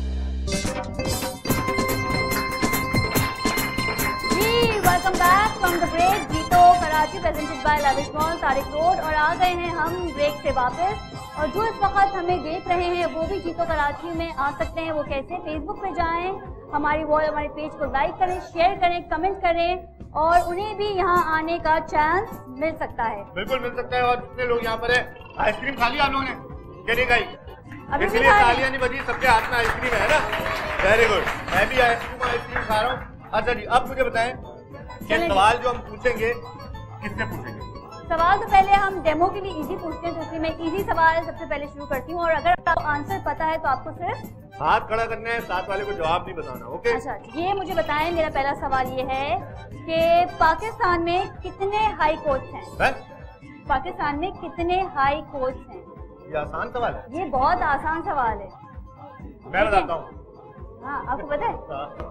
जी welcome back from the break. जीतो Karachi presented by lavish mall Tariq road. और आ गए हैं हम ब्रेक से वापस। और जो इस वक्त हमें देख रहे हैं वो भी जीतो कराची में आ सकते हैं। वो कैसे? फेसबुक पे जाएं, हमारी वॉल हमारे पेज को लाइक करें, शेयर करें, कमेंट करें और उन्हें भी यहाँ आने का चांस मिल सकता है। बिल्कुल मिल सकता है। और जितने लोग यहाँ पर है, आइसक्रीम खा लिया आप लोगों ने? क्या नहीं खाई? इसलिए तालियां नहीं बजी, सबके हाथ में आइसक्रीम है ना। वेरी गुड, मैं भी आइसक्रीम आइसक्रीम खा रहा हूँ। अच्छा जी, अब मुझे बताएं कि सवाल जो हम पूछेंगे किससे पूछेंगे? सवाल तो पहले हम डेमो के लिए इजी पूछते हैं, तो इसलिए मैं इजी सवाल सबसे पहले शुरू करती हूँ। और अगर आपको आंसर पता है तो आपको सिर्फ हाथ खड़ा करना है, साथ वाले को जवाब नहीं बताना। ओके? अच्छा, ये मुझे बताएं, मेरा पहला सवाल ये है कि पाकिस्तान में कितने हाई कोर्ट्स हैं? है? पाकिस्तान में कितने हाई कोर्ट्स हैं? ये आसान सवाल है। ये बहुत आसान सवाल है। मैं बताता हूँ। हाँ, आपको पता है?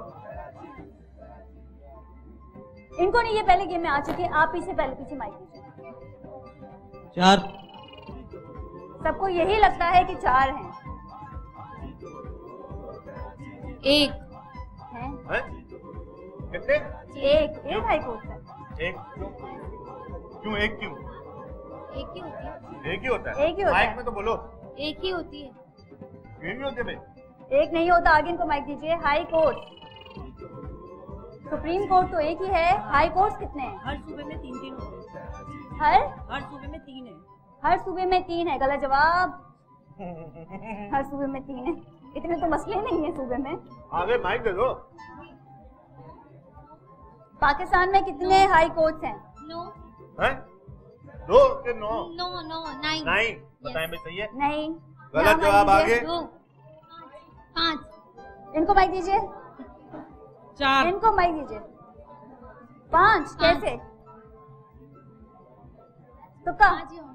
इनको नहीं, ये पहले गेम में आ चुके हैं। आप पीछे पहले पीछे माइक लीजिए। चार। सबको यही लगता है कि चार हैं। एक हैं? हैं? कितने? एक एक हाई कोर्ट है। एक क्यों? क्यों एक क्यों? एक ही होती है। एक ही होता है। एक ही होता है। माइक में तो बोलो। एक ही होती है। एक ही होते भाई। एक नहीं होता, आगे इनको माइक दीजिए। हाई कोर्ट, सुप्रीम कोर्ट तो एक ही है। हाई कोर्ट कितने हैं? हर सूबे में तीन तीन होते हैं। हर हर सूबे में तीन है। हर सूबे में तीन है। गलत जवाब। हर सूबे में तीन है। इतने तो मसले नहीं है सूबे में। आगे माइक दे दो। पाकिस्तान में कितने हाई कोर्ट्स हैं? नो। हैं? दो के नौ? No no nine. नाइन बताएं भाई, सही है? नहीं। गलत जवाब आगे। दो। पाँच। इनको माइक दीजिए। चार। इनको माइक दीजिए। पांच। कैसे? तुक्का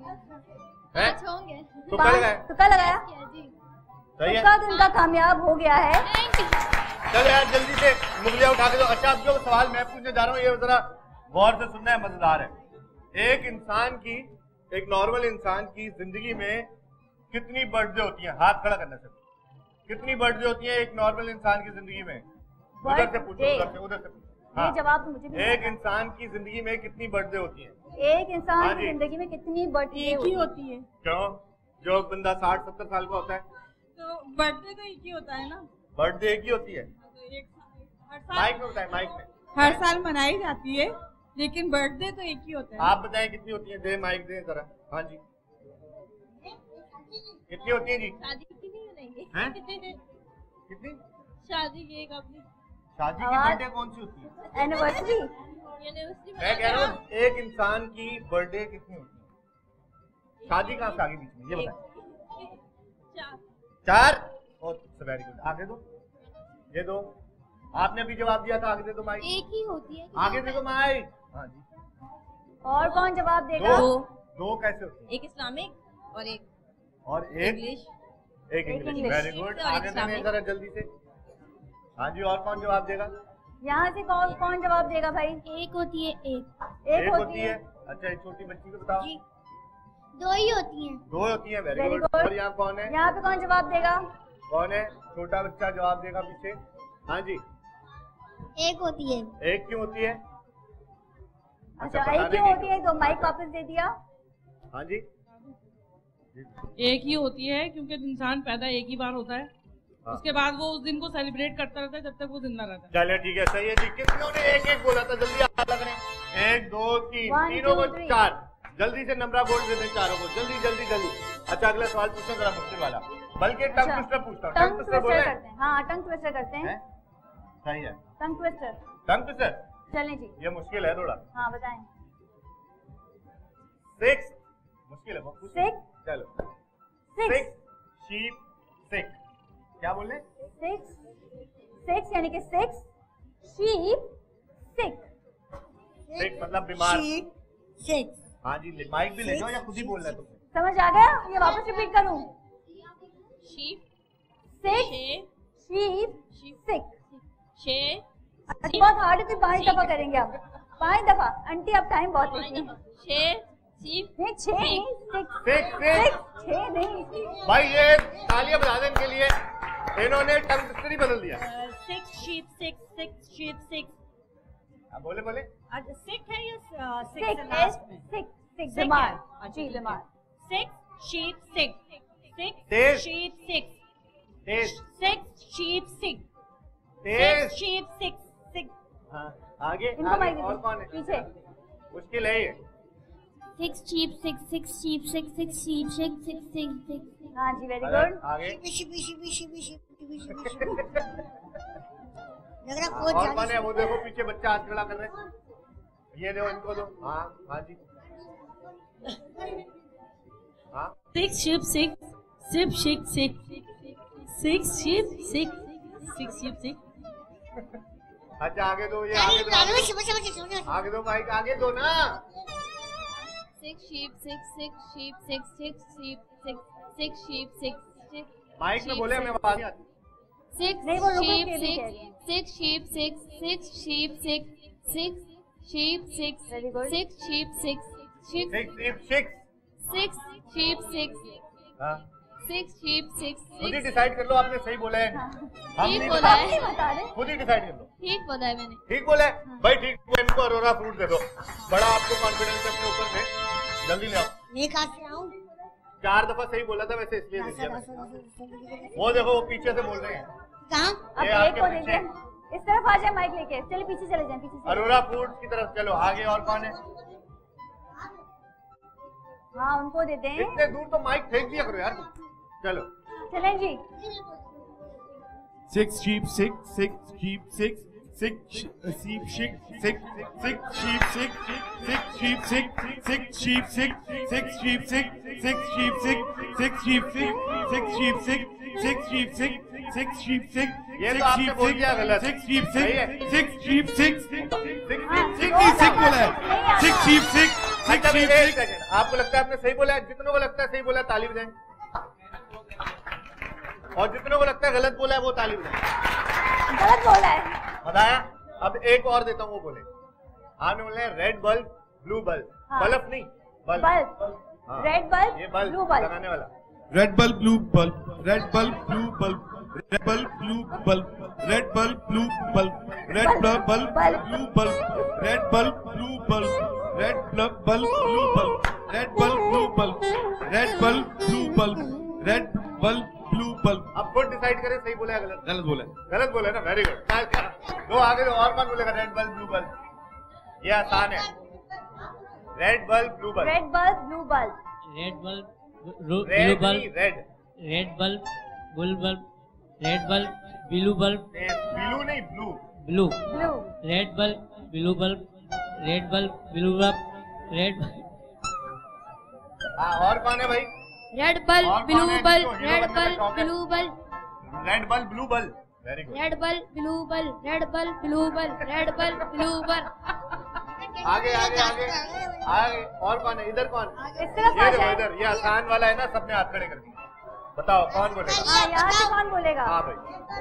तुक्का लगाया। तुक्का लगाया। सही है। तुक्का तो इनका कामयाब हो गया है। चल यार जल्दी से मुगलिया उठा के दो। अच्छा अब जो सवाल मैं पूछने जा रहा हूँ ये जरा गौर से सुनना है, मजेदार है। एक इंसान की, एक नॉर्मल इंसान की जिंदगी में कितनी बर्थडे होती हैं? हाथ खड़ा करने से कितनी बर्थडे होती है एक नॉर्मल इंसान की जिंदगी में? उधर से पूछो, उधर से उधर से पूछो। हाँ। ये जवाब तो मुझे भी एक इंसान की जिंदगी में कितनी बर्थडे होती है? एक इंसान हाँ की जिंदगी में कितनी बर्थडे एक ही होती है। क्यों? जो बंदा साठ सत्तर साल का होता है तो बर्थडे तो एक ही होता है ना। बर्थडे एक ही होती है। तो एक हर साल माइक में बताएं, माइक में। हर साल मनाई जाती है लेकिन बर्थडे तो एक ही होता है। आप बताएं कितनी होती है? दे माइक दे जरा। हाँ जी कितनी होती है जी? शादी की नहीं बनाएंगे हैं? कितनी? शादी की एक अपनी शादी की बर्थडे कौन सी होती है? एनिवर्सरी। मैं कह रहा हूँ एक इंसान की बर्थडे कितनी होती है? शादी कहाँ से आगे बीच में ये बताएं। चार। चार। Oh very good. आगे दो, ये दो। आपने भी जवाब दिया था, आगे दे दो माइक। एक ही होती है। आगे दे दो माइक। हाँ जी। और कौन जवाब देगा? दो। दो कैसे होती है? एक इस्लामिक और एक और एक इंग्लिश। एक इंग्लिश। Very good. आगे देने जरा जल्दी से। हाँ जी और कौन जवाब देगा? यहाँ से कौन कौन जवाब देगा भाई? एक होती है। एक एक होती है। अच्छा एक छोटी बच्ची को बताओ। दो ही होती हैं। दो होती हैं। Very good. और यहाँ कौन है? यहाँ पे कौन जवाब देगा? कौन है? छोटा बच्चा जवाब देगा पीछे। हाँ जी एक होती है। एक क्यों होती है? अच्छा एक क्यों होती है? तो माइक वापस दे दिया। हाँ जी एक ही होती है क्योंकि इंसान पैदा एक ही बार होता है। हाँ। उसके बाद वो उस दिन को सेलिब्रेट करता रहता है जब तक वो जिंदा रहता है। चलिए ठीक है, सही है जी। कितनों ने एक एक बोला था? जल्दी हाथ लग रहे हैं। एक दो तीन, तीनों को चार। जल्दी से नंबरा बोर्ड दे दें चारों को। जल्दी जल्दी जल्दी। अच्छा अगला सवाल पूछो जरा मुश्किल वाला, बल्कि टंग ट्विस्टर पूछता हूँ। टंग ट्विस्टर करते हैं। हाँ टंग ट्विस्टर करते हैं। सही है। Tongue twister. टंग ट्विस्टर चलें जी। ये मुश्किल है थोड़ा। हाँ बताएं। सिक्स मुश्किल है। सिक्स। चलो सिक्स शीप सिक। क्या बोले? सिक्स। सिक्स यानी कि सिक्स शीप सिक। सिक मतलब बीमार। Sheep six. हाँ जी माइक भी ले जाओ या खुद ही बोल रहे तुम? समझ आ गया? ये वापस रिपीट करूं? Sheep six sheep sick. छे। बहुत हार्ड है तो पांच दफा करेंगे आप। पांच दफा। आंटी आप टाइम बहुत लेती हैं। छे शीप नहीं छह नहीं सिक्स। सिक्स सिक्स छह नहीं। भाई ये तालियां बजा दें इनके लिए, इन्होंने टंग ट्विस्टर ही बदल दिया। Six sheep six six sheep six. बोले बोले सिक्स है या सिक्स सिक्स सिक्स बीमार। जी बीमार। सिक्स शीप सिक्स सिक्स तेज। शीप सिक्स तेज। सिक्स शीप सिक्स तेज। Sheep six six. हाँ आगे इनको आगे माइक और कौन है? पीछे। मुश्किल है ये। Six sheep six six sheep six six sheep six six six six. हाँ जी वेरी गुड। आगे शिपी शिपी शिपी शिपी शिपी शिपी। लग रहा और कोच कौन है? वो देखो पीछे बच्चा हाथ खड़ा कर रहे हैं। ये दो इनको दो। हाँ हाँ जी हाँ। Six sheep six sip sick six six sheep six six sheep six. अच्छा आगे दो, ये आगे दो, आगे दो माइक आगे दो ना। Six sheep six six sheep six six sheep six six sheep six six. Mike में बोले हमें आवाज नहीं आती। सिक्स नहीं वो रुको शीप के भी कह सिक्स रही है। Six sheep six six sheep six six sheep six Very good. Six sheep six six six six six. Six sheep six हाँ सिक्स शीप सिक्स खुद ही सिक्स। डिसाइड कर लो आपने सही बोला है। हम ठीक नहीं बोला है। बता रहे। खुद ही डिसाइड कर लो। ठीक बोला है मैंने। ठीक बोला है भाई। ठीक वो इनको अरोरा फ्रूट दे दो। बड़ा आपको कॉन्फिडेंस है अपने ऊपर में। जल्दी ले आओ। मैं कहाँ से आऊँ? चार दफा सही बोला था वैसे इसलिए दे दिया मैंने। वो देखो वो पीछे से बोल रहे हैं। कहाँ? अब ये एक आपके को पीछे। देखिए। इस तरफ आ जाए माइक लेके। चलिए पीछे चले जाएं पीछे से। अरोरा फ्रूट की तरफ चलो। आगे और कौन है? हाँ उनको दे दें। इतने दूर तो माइक फेंक दिया करो यार। चलो चलें जी। Six sheep, six, six sheep, six, six sheep, six, six, six sheep, six, six sheep, six, six sheep, six, six sheep, six, six sheep, six, six sheep, six, six sheep, six, six sheep, six, six sheep, six, ये तो आपने बोल दिया गलत। Six sheep six six sheep six six six six बोला है। Six sheep six six sheep एक second, आपको लगता है आपने सही बोला है? जितनों को लगता है सही बोला है ताली बजाएं, और जितनों को लगता है गलत बोला है वो ताली बजाएं। गलत बोला है, बताया। अब एक और देता हूँ, वो बोले। आपने बोला है red bulb blue bulb, bulb नहीं बल्ब, बल्ब, रेड बल्ब, ये बल्ब ब्लू बल्ब लगाने वाला। Red bulb blue bulb, red bulb blue bulb, red bulb blue bulb, red bulb blue bulb, red bulb blue bulb, red bulb blue bulb, red bulb blue bulb, red bulb blue bulb, red bulb blue bulb, red bulb blue bulb. अब खुद decide करें सही बोला है गलत। गलत बोला, गलत बोला ना, वेरी गुड। दो आगे दो, और कौन बोलेगा रेड बल्ब ब्लू बल्ब? ये आसान है, red bulb blue bulb. Red bulb blue bulb, red bulb red नहीं, red red bulb blue bulb, red bulb blue bulb, blue नहीं blue blue blue, red bulb blue bulb, red bulb blue bulb, red. हाँ, और कौन है भाई? Red bulb blue bulb, red bulb blue bulb, red bulb blue bulb, very good. Red bulb blue bulb, red bulb blue bulb, red bulb blue bulb. आगे आगे आगे आगे, और कौन है? इधर कौन? इस तरफ आ ये देखो जाए। इधर, ये आसान वाला है ना, सबने हाथ खड़े कर दिए। बताओ कौन बोलेगा? हाँ, यहाँ से कौन बोलेगा? हाँ भाई,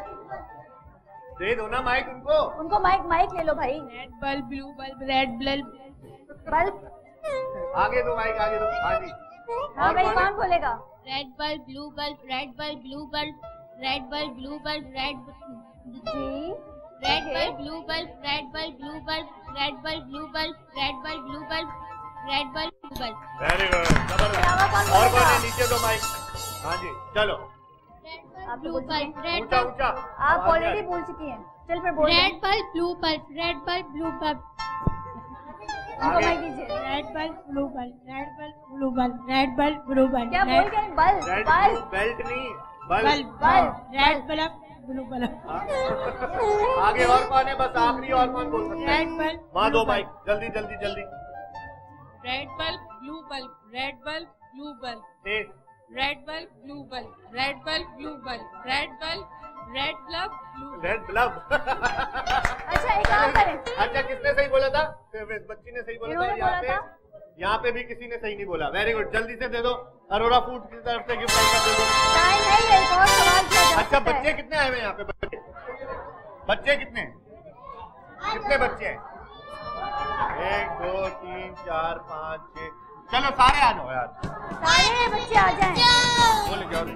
दे दो ना माइक उनको। उनको माइक माइक ले लो भाई। Red bulb blue bulb, red bulb bulb, आगे दो माइक, आगे दो। हाँ जी, हाँ और भाई, कौन है? कौन बोलेगा? Red bulb blue bulb, red bulb blue bulb, red bulb blue bulb, red जी, red bulb blue bulb, red bulb blue bulb, red bulb blue bulb, red bulb blue bulb, red bulb blue bulb. Very good, जबरदस्त। और कौन है? नीचे दो mic. हाँ जी, चलो। आप ब्लू तो बल्ब, रेड ऊंचा बल्ब, ऊंचा। आप ऑलरेडी बोल चुकी हैं। चल फिर बोल। Red bulb blue bulb, red bulb blue bulb, उनको माइक दीजिए। Red bulb blue bulb, red bulb blue bulb, red bulb blue bulb. क्या बोल गए? Bulb, red bulb, blue belt नहीं, bulb. Bulb, red bulb blue bulb, आगे और कौन है? बस आखिरी, और कौन बोल सकते हैं? रेड बल्ब, वहाँ दो माइक, जल्दी जल्दी जल्दी। Red bulb blue bulb, red bulb blue bulb, तेज। Red bulb blue bulb, red bulb blue bulb, red bulb, red bulb blue. Red bulb. अच्छा एक काम करें। अच्छा, किसने सही बोला था? सिर्फ बच्ची ने सही बोला था। इन्होंने यहाँ बोला पे यहाँ पे भी किसी ने सही नहीं बोला। वेरी गुड, जल्दी से दे दो। अरोरा फूड की तरफ से गिफ्ट आइटम दे दो। टाइम नहीं है, एक और सवाल किया जा अच्छा, सकता है। बच्चे कितने आए हुए हैं यहाँ पे? बच्चे बच्चे कितने कितने बच्चे हैं? एक दो तीन चार पाँच छः, चलो सारे आ जाओ यार, सारे बच्चे आ जाएं। बोले जाओ।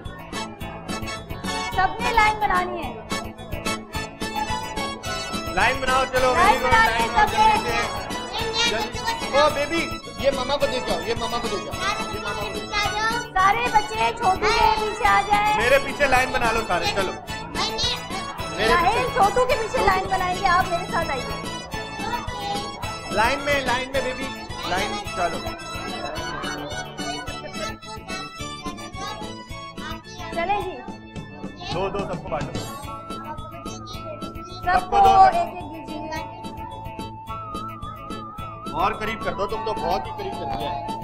सबने लाइन बनानी है। लाइन बनाओ, चलो। लाइन बनानी है सबने। ओ बेबी, ये मामा को दे जाओ, ये मामा को दे जाओ, ये मामा को दे जाओ। सारे बच्चे छोटू के पीछे आ जाएं। मेरे पीछे लाइन बना लो सारे, चलो। मेरे नहीं, पीछे छोटू के पीछे लाइन बनाएंगे, आप मेरे साथ आइए। लाइन में, लाइन में बेबी, लाइन। चलो चले जी, दो दो सबको बांटो। सबको दो। एक एक दीजिए। और करीब कर दो, तुम तो बहुत ही करीब कर दिया है।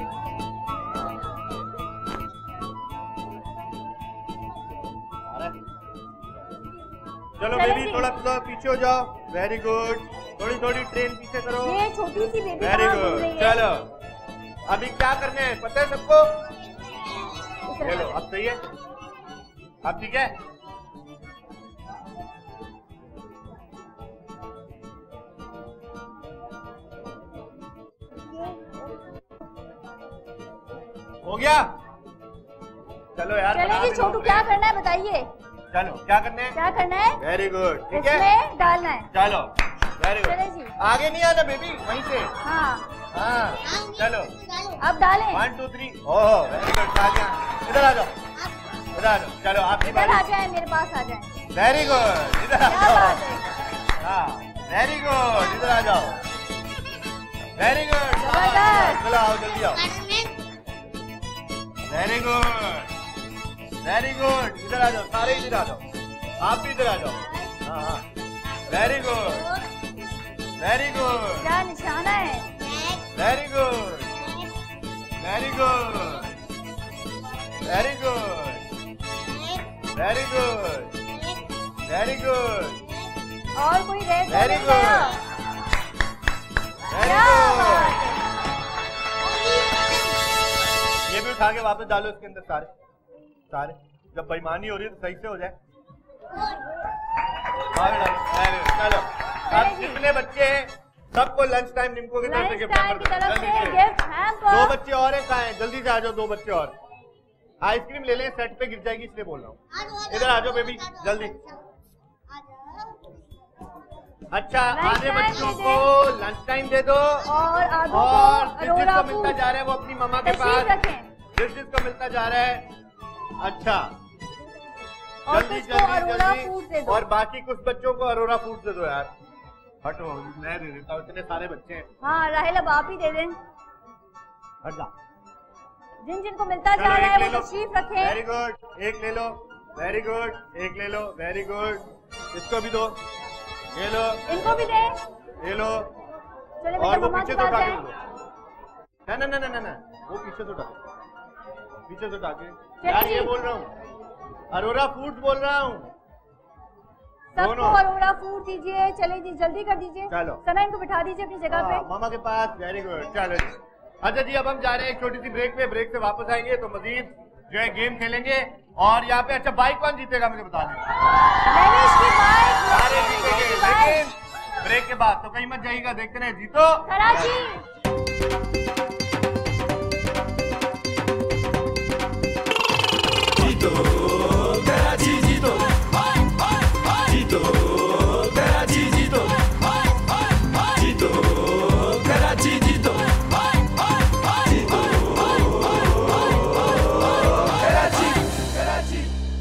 चलो बेबी, थोड़ा थोड़ा पीछे हो जाओ। वेरी गुड, थोड़ी थोड़ी ट्रेन पीछे करो। ये छोटी सी बेबी वेरी कहाँ घूम गुड, रही है? चलो अभी क्या करना है पता है सबको? इस तरफ चलो, अब सही है, अब ठीक है। हो गया? चलो यार, चले बना जी, भी लो छोटू फिर। क्या करना है बताइए। चलो, क्या करना है? क्या करना है? वेरी गुड, ठीक है। इसमें डालना है। चलो, वेरी चले गुड। जी। आगे नहीं आना बेबी, वहीं से। हाँ, हाँ, चलो। अब डालें। One two three. Oh, very good, तालियां। इधर आ जाओ, इधर आ जाओ। चलो, आपकी इधर आ बारी। जाए, मेरे पास आ जाए। वेरी गुड, इधर आ क्या जाओ। बात है? हाँ, वेरी गुड, इधर आ जाओ। वेरी गुड, जबरदस्त। चलो आओ, जल्दी आओ। वेरी गुड, वेरी गुड, इधर आ जाओ, सारे इधर आ जाओ। आप भी इधर आ जाओ। हाँ हाँ, वेरी गुड, वेरी गुड, क्या निशाना है? Very good, very good, very good, very good, very good. और कोई red very good, very good. ये भी उठा के वापस डालो इसके अंदर सारे सारे। जब बेईमानी हो रही है तो सही से हो जाए। चलो अब जितने बच्चे हैं सबको लंच टाइम निम्को की तरफ से गिफ्ट हैम्पर। दो बच्चे और हैं, कहाँ हैं? जल्दी से आ जाओ, दो बच्चे और। आइसक्रीम ले लें, सेट पे गिर जाएगी इसलिए बोल रहा हूँ। इधर आ जाओ बेबी जल्दी। अच्छा आधे बच्चों को लंच टाइम दे दो और आधों और जिस जिसको मिलता जा रहा है वो अपनी मम्मा के पास, जिस जिसको मिलता जा रहा है। अच्छा जल्दी जल्दी जल्दी। और बाकी कुछ बच्चों को अरोरा फूड दे दो यार। हटो, मैं दे देता हूँ, इतने सारे बच्चे हैं। हाँ राहिल अब आप ही दे दें। हट जा। जिन जिनको मिलता जा रहा है वो तशरीफ रखें। वेरी गुड, एक ले लो। वेरी गुड, एक ले लो। वेरी गुड, इसको भी दो। ये लो, इनको भी दे। ये लो। चले और वो पीछे से उठा के दो। ना ना ना ना ना वो पीछे से उठा पीछे से उठा के यार ये बोल रहा हूँ, अरोरा फूड्स बोल रहा हूँ। सबको अरोरा फूड दीजिए। चले जी जल्दी कर दीजिए। चलो सना इनको बिठा दीजिए अपनी जगह पे मामा के पास। वेरी गुड, चलो जी। अच्छा जी अब हम जा रहे हैं एक छोटी सी ब्रेक पे। ब्रेक से वापस आएंगे तो मजीद जो है गेम खेलेंगे। और यहाँ पे अच्छा बाइक कौन जीतेगा मुझे बता दें। सारे जीतेंगे लेकिन ब्रेक के बाद। तो कहीं मत जाइएगा, देखते रहे जीतो कराची। जीतो कराची, जीतो जीतो कराची, जीतो जीतो कराची, जीतो जीतो कराची, कराची।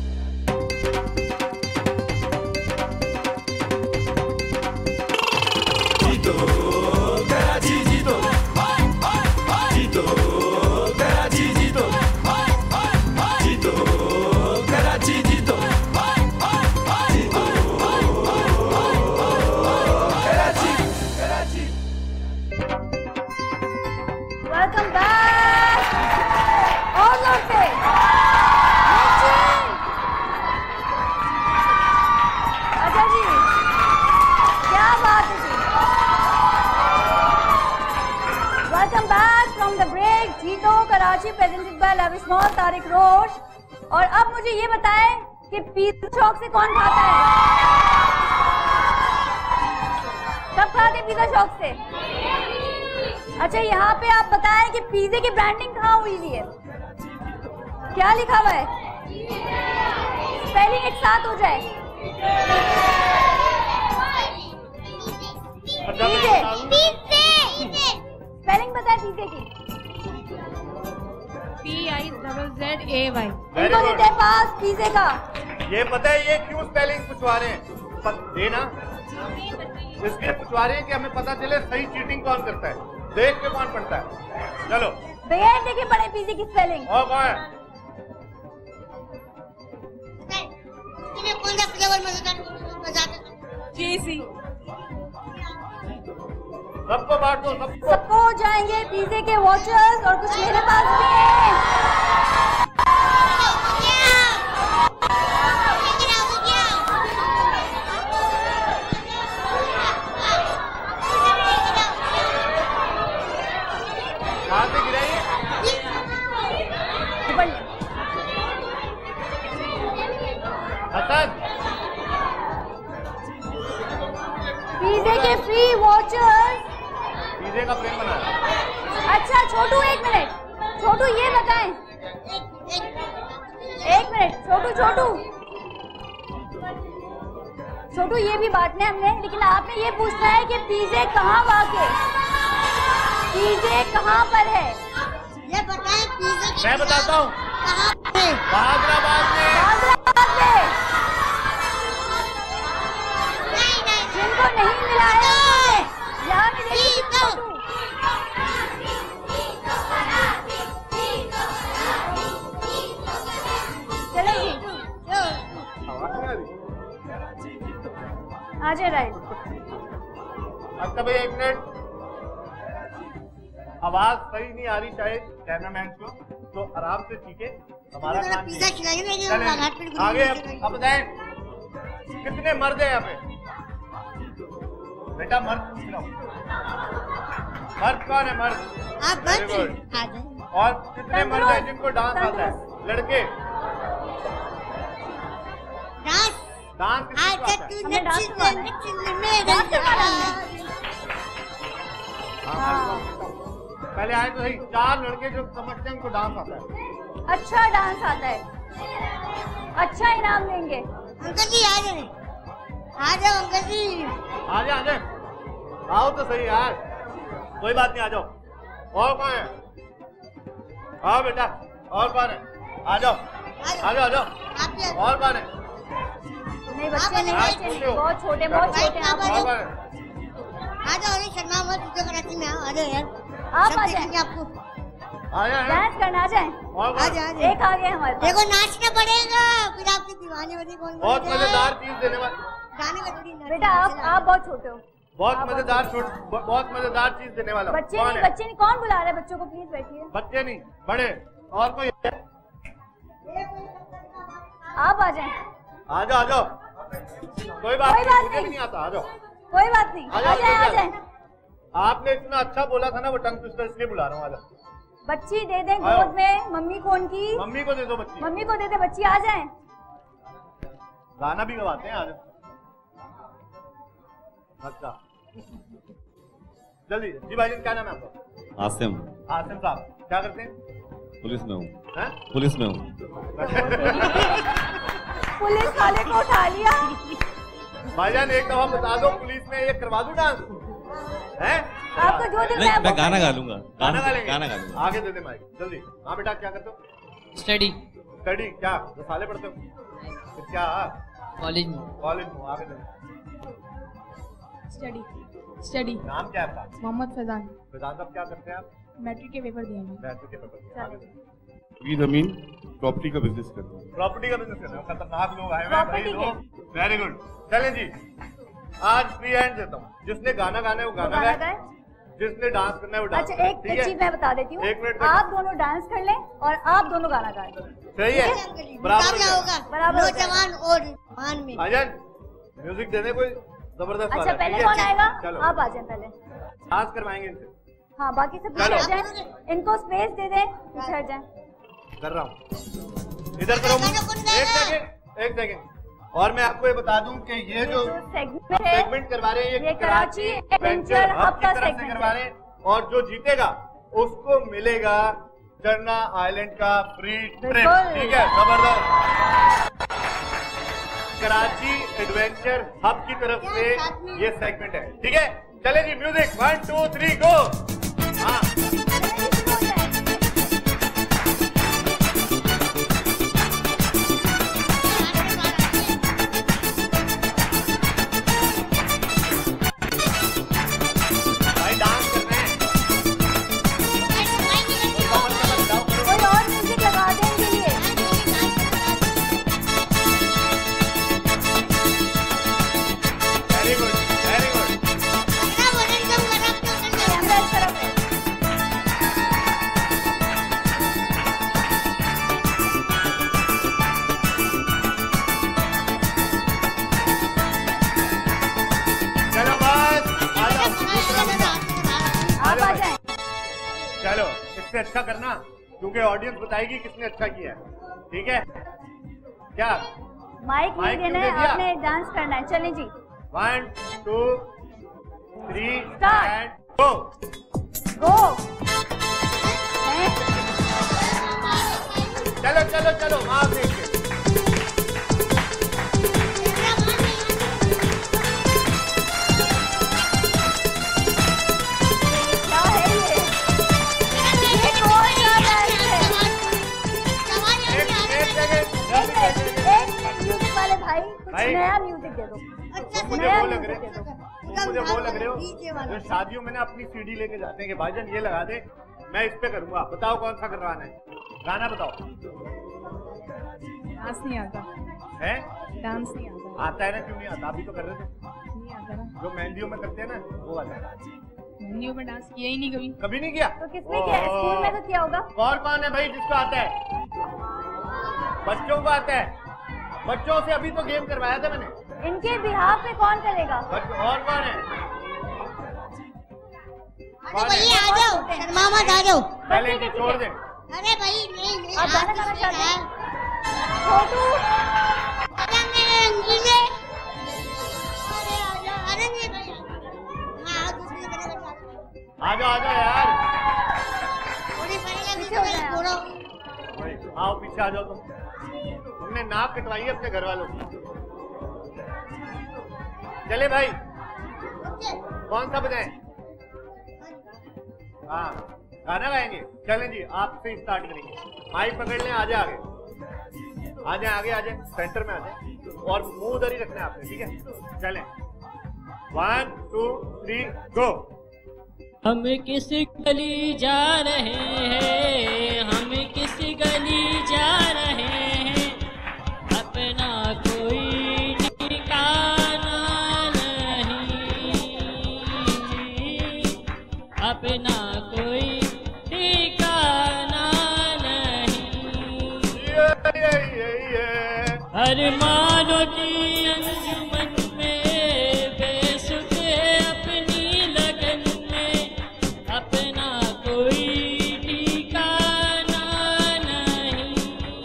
जीतो कराची, जीतो जीतो कराची, जीतो जीतो कराची, जीतो जीतो कराची, कराची। Welcome back. और जोर से अच्छा जी क्या बात है जी। Welcome back from the break. जीतो Karachi presented by Lavish Mall Tariq road. और अब मुझे ये बताएं कि पिज़्ज़ा शौक से कौन खाता है? सब खाते पिज़्ज़ा शौक से? अच्छा यहाँ पे आप बताएं कि पिज़्ज़े की ब्रांडिंग कहाँ हुई हुई है? क्या लिखा हुआ है? स्पेलिंग एक साथ हो जाए। पिज़्ज़े स्पेलिंग बताए पिज़्ज़े की। P I double Z A Y. इनको देते हैं पास पिज़्ज़े का। ये पता है ये क्यों स्पेलिंग पूछवा रहे हैं? देना इसलिए पूछवा रहे हैं कि हमें पता चले सही चीटिंग कौन करता है, देख के कौन पढ़ता है। चलो बगैर देखे पढ़े पिज़्ज़े की स्पेलिंग। और कौन है? कौन सा फ्लेवर मजेदार मजाक? चीज़ी। सबको बांट दो, सबको सबको हो जाएंगे पिज़्ज़े के वॉचर्स। और कुछ मेरे पास भी है। कहाँ से गिराई? हसन पिज़्ज़े के फ्री वॉचर्स। पिज़्ज़े का फ्रेम बना। अच्छा छोटू एक मिनट, छोटू ये बताएं। एक मिनट छोटू छोटू छोटू ये भी बांटने हमने, लेकिन आपने ये पूछना है कि पिज़्ज़े कहाँ वाक़े, पिज़्ज़े कहाँ पर है ये बताएं। पिज़्ज़े मैं बताता हूँ कहाँ पे? हैदराबाद में। हैदराबाद में। नहीं नहीं जिनको नहीं मिला है यहाँ पे देखिए छोटू। चलो जी आ जाए राइट। अच्छा भाई एक मिनट, आवाज सही नहीं आ रही शायद कैमरामैन को, तो आराम से ठीक है। हमारा काम पिज़्ज़ा खिलाइए। आगे अब बताएं कितने मर्द है यहाँ पे? बेटा मर्द पूछ रहा हूँ। मर्द कौन है मर्द? आप Very good. और कितने मर्द है जिनको डांस आता है? लड़के डांस डांस किसको आता है? पहले आए तो सही, चार लड़के जो समझते हैं उनको डांस आता है। अच्छा डांस आता है, अच्छा इनाम देंगे। अंकल जी आ जाए, आ जाओ अंकल जी। आ जाए आ जाए, आओ तो सही यार, कोई बात नहीं, आ जाओ। और कौन है? आओ बेटा, और कौन है? आ जाओ आ जाओ आ जाओ। और कौन है? नहीं बच्चे नहीं, बच्चे नहीं, बहुत छोटे बहुत छोटे हैं। और कौन है? आ जाओ, अरे शर्मा मत, जीतो कराची में आओ, आ जाओ यार। आप आ जाएं, आपको आ जाए डांस करना आ जाए। एक आ गए हमारे पास। देखो नाचना पड़ेगा, फिर आपकी दीवानी बनी कौन? बहुत मजेदार चीज देने वाले। गाने का थोड़ी। बेटा आप आप बहुत छोटे हो। बहुत मजेदार बहुत मजेदार चीज देने वाला। बच्चे नहीं, बच्चे नहीं, कौन बुला रहा है बच्चों को? प्लीज बैठिए। बच्चे नहीं, बड़े। और कोई? आप आ जाएं। आ जाओ आ जाओ, कोई बात नहीं, मुझे भी नहीं आता, आ जाओ। कोई बात नहीं, आ जाए आ जाए। आपने इतना अच्छा बोला था ना, वो टंग ट्विस्टर इसलिए बुला रहा हूँ। आ जाओ। बच्ची दे दें गोद में, मम्मी को उनकी। मम्मी को दे दो बच्ची। मम्मी को दे दे, बच्ची आ जाए। गाना भी गवाते हैं, आ जाओ। अच्छा जल्दी जी भाई, क्या नाम है आपका? आसिम। आसिम साहब क्या करते हैं? पुलिस में हूँ। हैं? पुलिस में हूँ। पुलिस वाले को उठा लिया। भाईजान एक दफा बता दो, पुलिस में ये करवा दूं डांस? हैं? आपको जो दिन नहीं, मैं गाना गा लूंगा। गाना गा लेंगे? गाना गा लूंगा। आगे दे दे माइक जल्दी। हाँ बेटा क्या करते हो? स्टडी। स्टडी क्या? रसाले पढ़ते हो? फिर क्या? कॉलेज में। कॉलेज में, आगे दे दे। Study study. नाम क्या है आपका? मोहम्मद फैजान। फैजान साहब क्या करते हैं आप? मैट्रिक के पेपर दिए हैं। मैट्रिक के पेपर दिए। आगे दे। जमीन प्रॉपर्टी का बिजनेस करते हैं। प्रॉपर्टी का बिजनेस करते हो? खतरनाक लोग आए हुए हैं भाई लोग। Very good. चलें जी, आज फ्री हैंड देता हूँ। जिसने गाना गाना है वो गाना गाए, जिसने डांस करना है वो डांस। अच्छा एक एक चीज मैं बता देती हूँ, एक मिनट आप दोनों डांस कर लें और आप दोनों गाना गा लें। सही है, बराबर होगा। बराबर नौजवान और जवान में। भाईजान म्यूजिक देने कोई जबरदस्त। अच्छा पहले कौन आएगा? आप आ जाए पहले। डांस करवाएंगे इनसे। हाँ बाकी सब पीछे हट जाए, इनको स्पेस दे दें, पीछे हट जाए। कर रहा हूँ, इधर करो। एक सेकंड एक सेकंड और मैं आपको ये बता दूं कि ये जो सेगमेंट करवा रहे हैं ये कराची एडवेंचर हब की तरफ से करवा रहे हैं, और जो जीतेगा उसको मिलेगा चरना आइलैंड का फ्री ट्रिप। ठीक है, जबरदस्त। कराची एडवेंचर हब की तरफ से ये सेगमेंट है। ठीक है, चले जी, music one two three go. हाँ अच्छा करना, क्योंकि ऑडियंस बताएगी किसने अच्छा किया है। ठीक है, क्या माइक नहीं देना है, आपने डांस करना है। चलें जी, one two three and go go. चलो चलो चलो, माफ देखिए। नया म्यूजिक दे दो। मुझे वो लग रहे मुझे वो लग रहे हो जो शादियों में ना अपनी सीडी लेके जाते हैं कि भाईजान ये लगा दे, मैं इस पे करूंगा, बताओ कौन सा करवाना है, गाना बताओ। डांस नहीं आता है? डांस नहीं आता। आता है ना, क्यों नहीं आता? अभी तो कर रहे थे। नहीं आता ना, जो मेहंदियों में करते हैं ना वो आता है। मेहंदियों में डांस किया ही नहीं कभी। कभी नहीं किया? तो किसने किया? स्कूल में तो किया होगा। और कौन है भाई जिसको आता है? बच्चों को आता है। बच्चों से अभी तो गेम करवाया था मैंने, इनके बिहाफ पे कौन करेगा? और कौन है? अरे भैया आ जाओ, शर्मा मत आ जाओ। पहले इन्हें छोड़ दे। अरे भाई नहीं नहीं, आप गाना गाना चाहते हैं? छोटू अरे मेरे अंकिल ने अरे आ जाओ। अरे नहीं भैया हाँ दूसरी तरह का आ जाओ आ जाओ यार। थोड़ी पहले पीछे हो जाए थोड़ा। आओ पीछे आ जाओ तुम। तुमने नाक कटवाई है अपने घर वालों की। चले भाई कौन सा बजाएं? हाँ गाना गाएंगे। चलें जी आपसे स्टार्ट करेंगे। माइक पकड़ लें, आ जाए आगे, आ जाए आगे, आ जाए सेंटर में आ जाए और मुंह उधर ही रखना है आपने, ठीक है? चलें वन टू थ्री गो। हम किस गली जा रहे हैं, हम किस गली जा रहे हैं, अपना कोई ठिकाना नहीं, अपना कोई ठिकाना नहीं। अरमानों की अंजुमन में बेसुध अपनी लगन में, अपना कोई ठिकाना नहीं,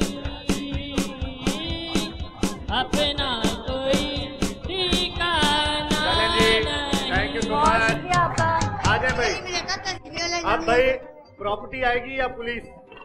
अपना कोई ठिकाना नहीं। Thank you so much. आ जाए भाई। अब भाई प्रॉपर्टी आएगी या पुलिस?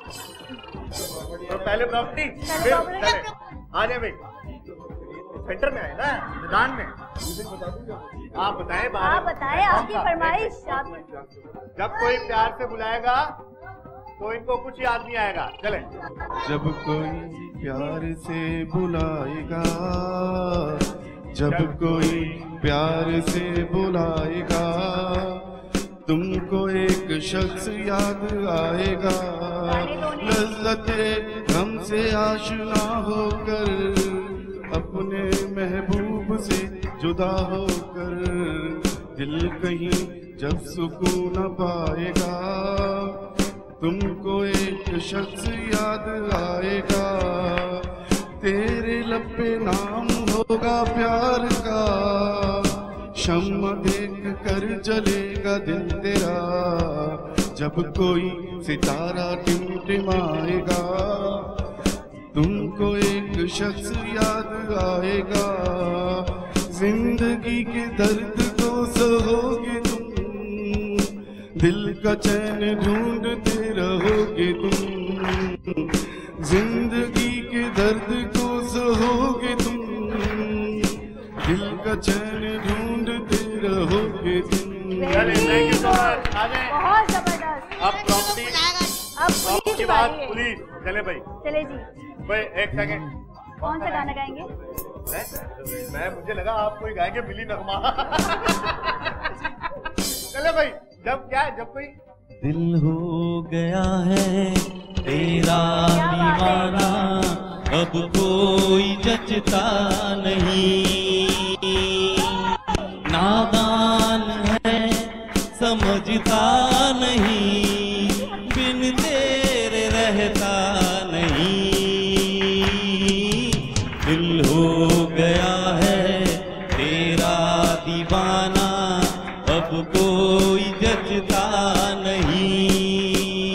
तो पहले प्रॉपर्टी फिर चले। आ जाए भाई, सेंटर में आए ना, मैदान में। आप बताएं आप बताएं आपकी फरमाइश। जब कोई प्यार से बुलाएगा तो इनको कुछ याद नहीं आएगा। चले। जब कोई प्यार से बुलाएगा, जब कोई प्यार से बुलाएगा, तुमको एक शख्स याद आएगा। लज्जते गम से आशना होकर, अपने महबूब से जुदा होकर, दिल कहीं जब सुकून न पाएगा, तुमको एक शख्स याद आएगा। तेरे लब पे नाम होगा प्यार का, शम्मा देख कर जलेगा दिल तेरा। जब कोई सितारा टिमटिमाएगा, तुमको एक शख्स याद आएगा। जिंदगी के दर्द को सहोगे तुम, दिल का चैन ढूंढते रहोगे तुम। जिंदगी के दर्द को सहोगे तुम, दिल का चैन ढूंढते रहोगे तुम। बहुत जबरदस्त। अब प्रॉपर्टी, अब प्रॉपर्टी की बात पुलिस। चले भाई, चले जी। भाई एक सेकंड, कौन सा गाना गाएंगे? मैं मुझे लगा आप कोई गाएंगे मिली नगमा। चले भाई, जब क्या है, जब कोई दिल हो गया है तेरा दीवाना, अब कोई जचता नहीं, नादान है समझता नहीं, बिन तेरे रहता नहीं। दिल हो गया है तेरा दीवाना, अब कोई जचता नहीं,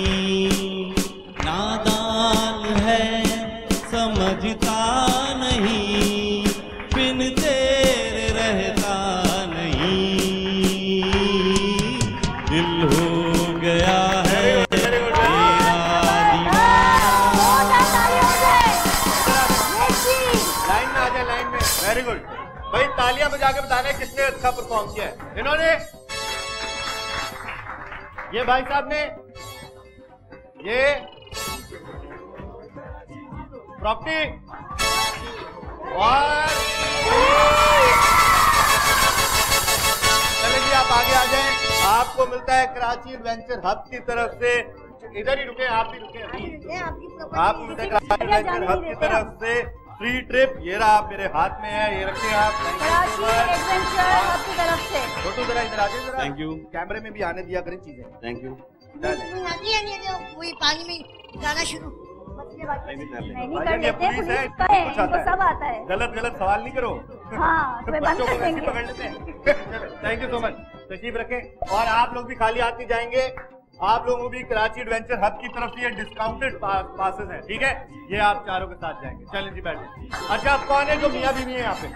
नादान है समझता नहीं, बिन तेरे रहता नहीं। दिल हो गया है तेरा दीवाना। लाइन में आ जाए, लाइन में। वेरी गुड भाई, तालियां बजा के बताना किसने अच्छा परफॉर्म किया है। इन्होंने, ये भाई साहब ने, ये प्रॉपर्टी और चलिए जी आप आगे आ जाएं। आपको मिलता है कराची एडवेंचर हब की तरफ से, इधर ही रुके, आप भी रुके अभी। आपको मिलता है कराची एडवेंचर हब की तरफ से फ्री ट्रिप। ये रहा आप मेरे हाथ में है, ये रखिए आप। कराची एडवेंचर हब की तरफ से। छोटू जरा इधर आ जाइए जरा। Thank you. कैमरे में भी आने दिया करें चीजें। Thank you. वही पानी में जाना शुरू। नहीं कर लेते हैं, पुलिस का है, इनको सब आता है। गलत गलत सवाल नहीं करो। हाँ, तुम्हें बंद कर देंगे। पकड़ लेते हैं। Thank you so much. तशरीफ रखें और आप लोग भी खाली हाथ नहीं जाएंगे। आप लोगों को भी कराची एडवेंचर हब की तरफ से ये डिस्काउंटेड पासेस हैं, ठीक है? ये आप चारों के साथ जाएंगे। चलें जी बैठे। अच्छा अब कौन है जो मियाँ बीवी है यहाँ पे?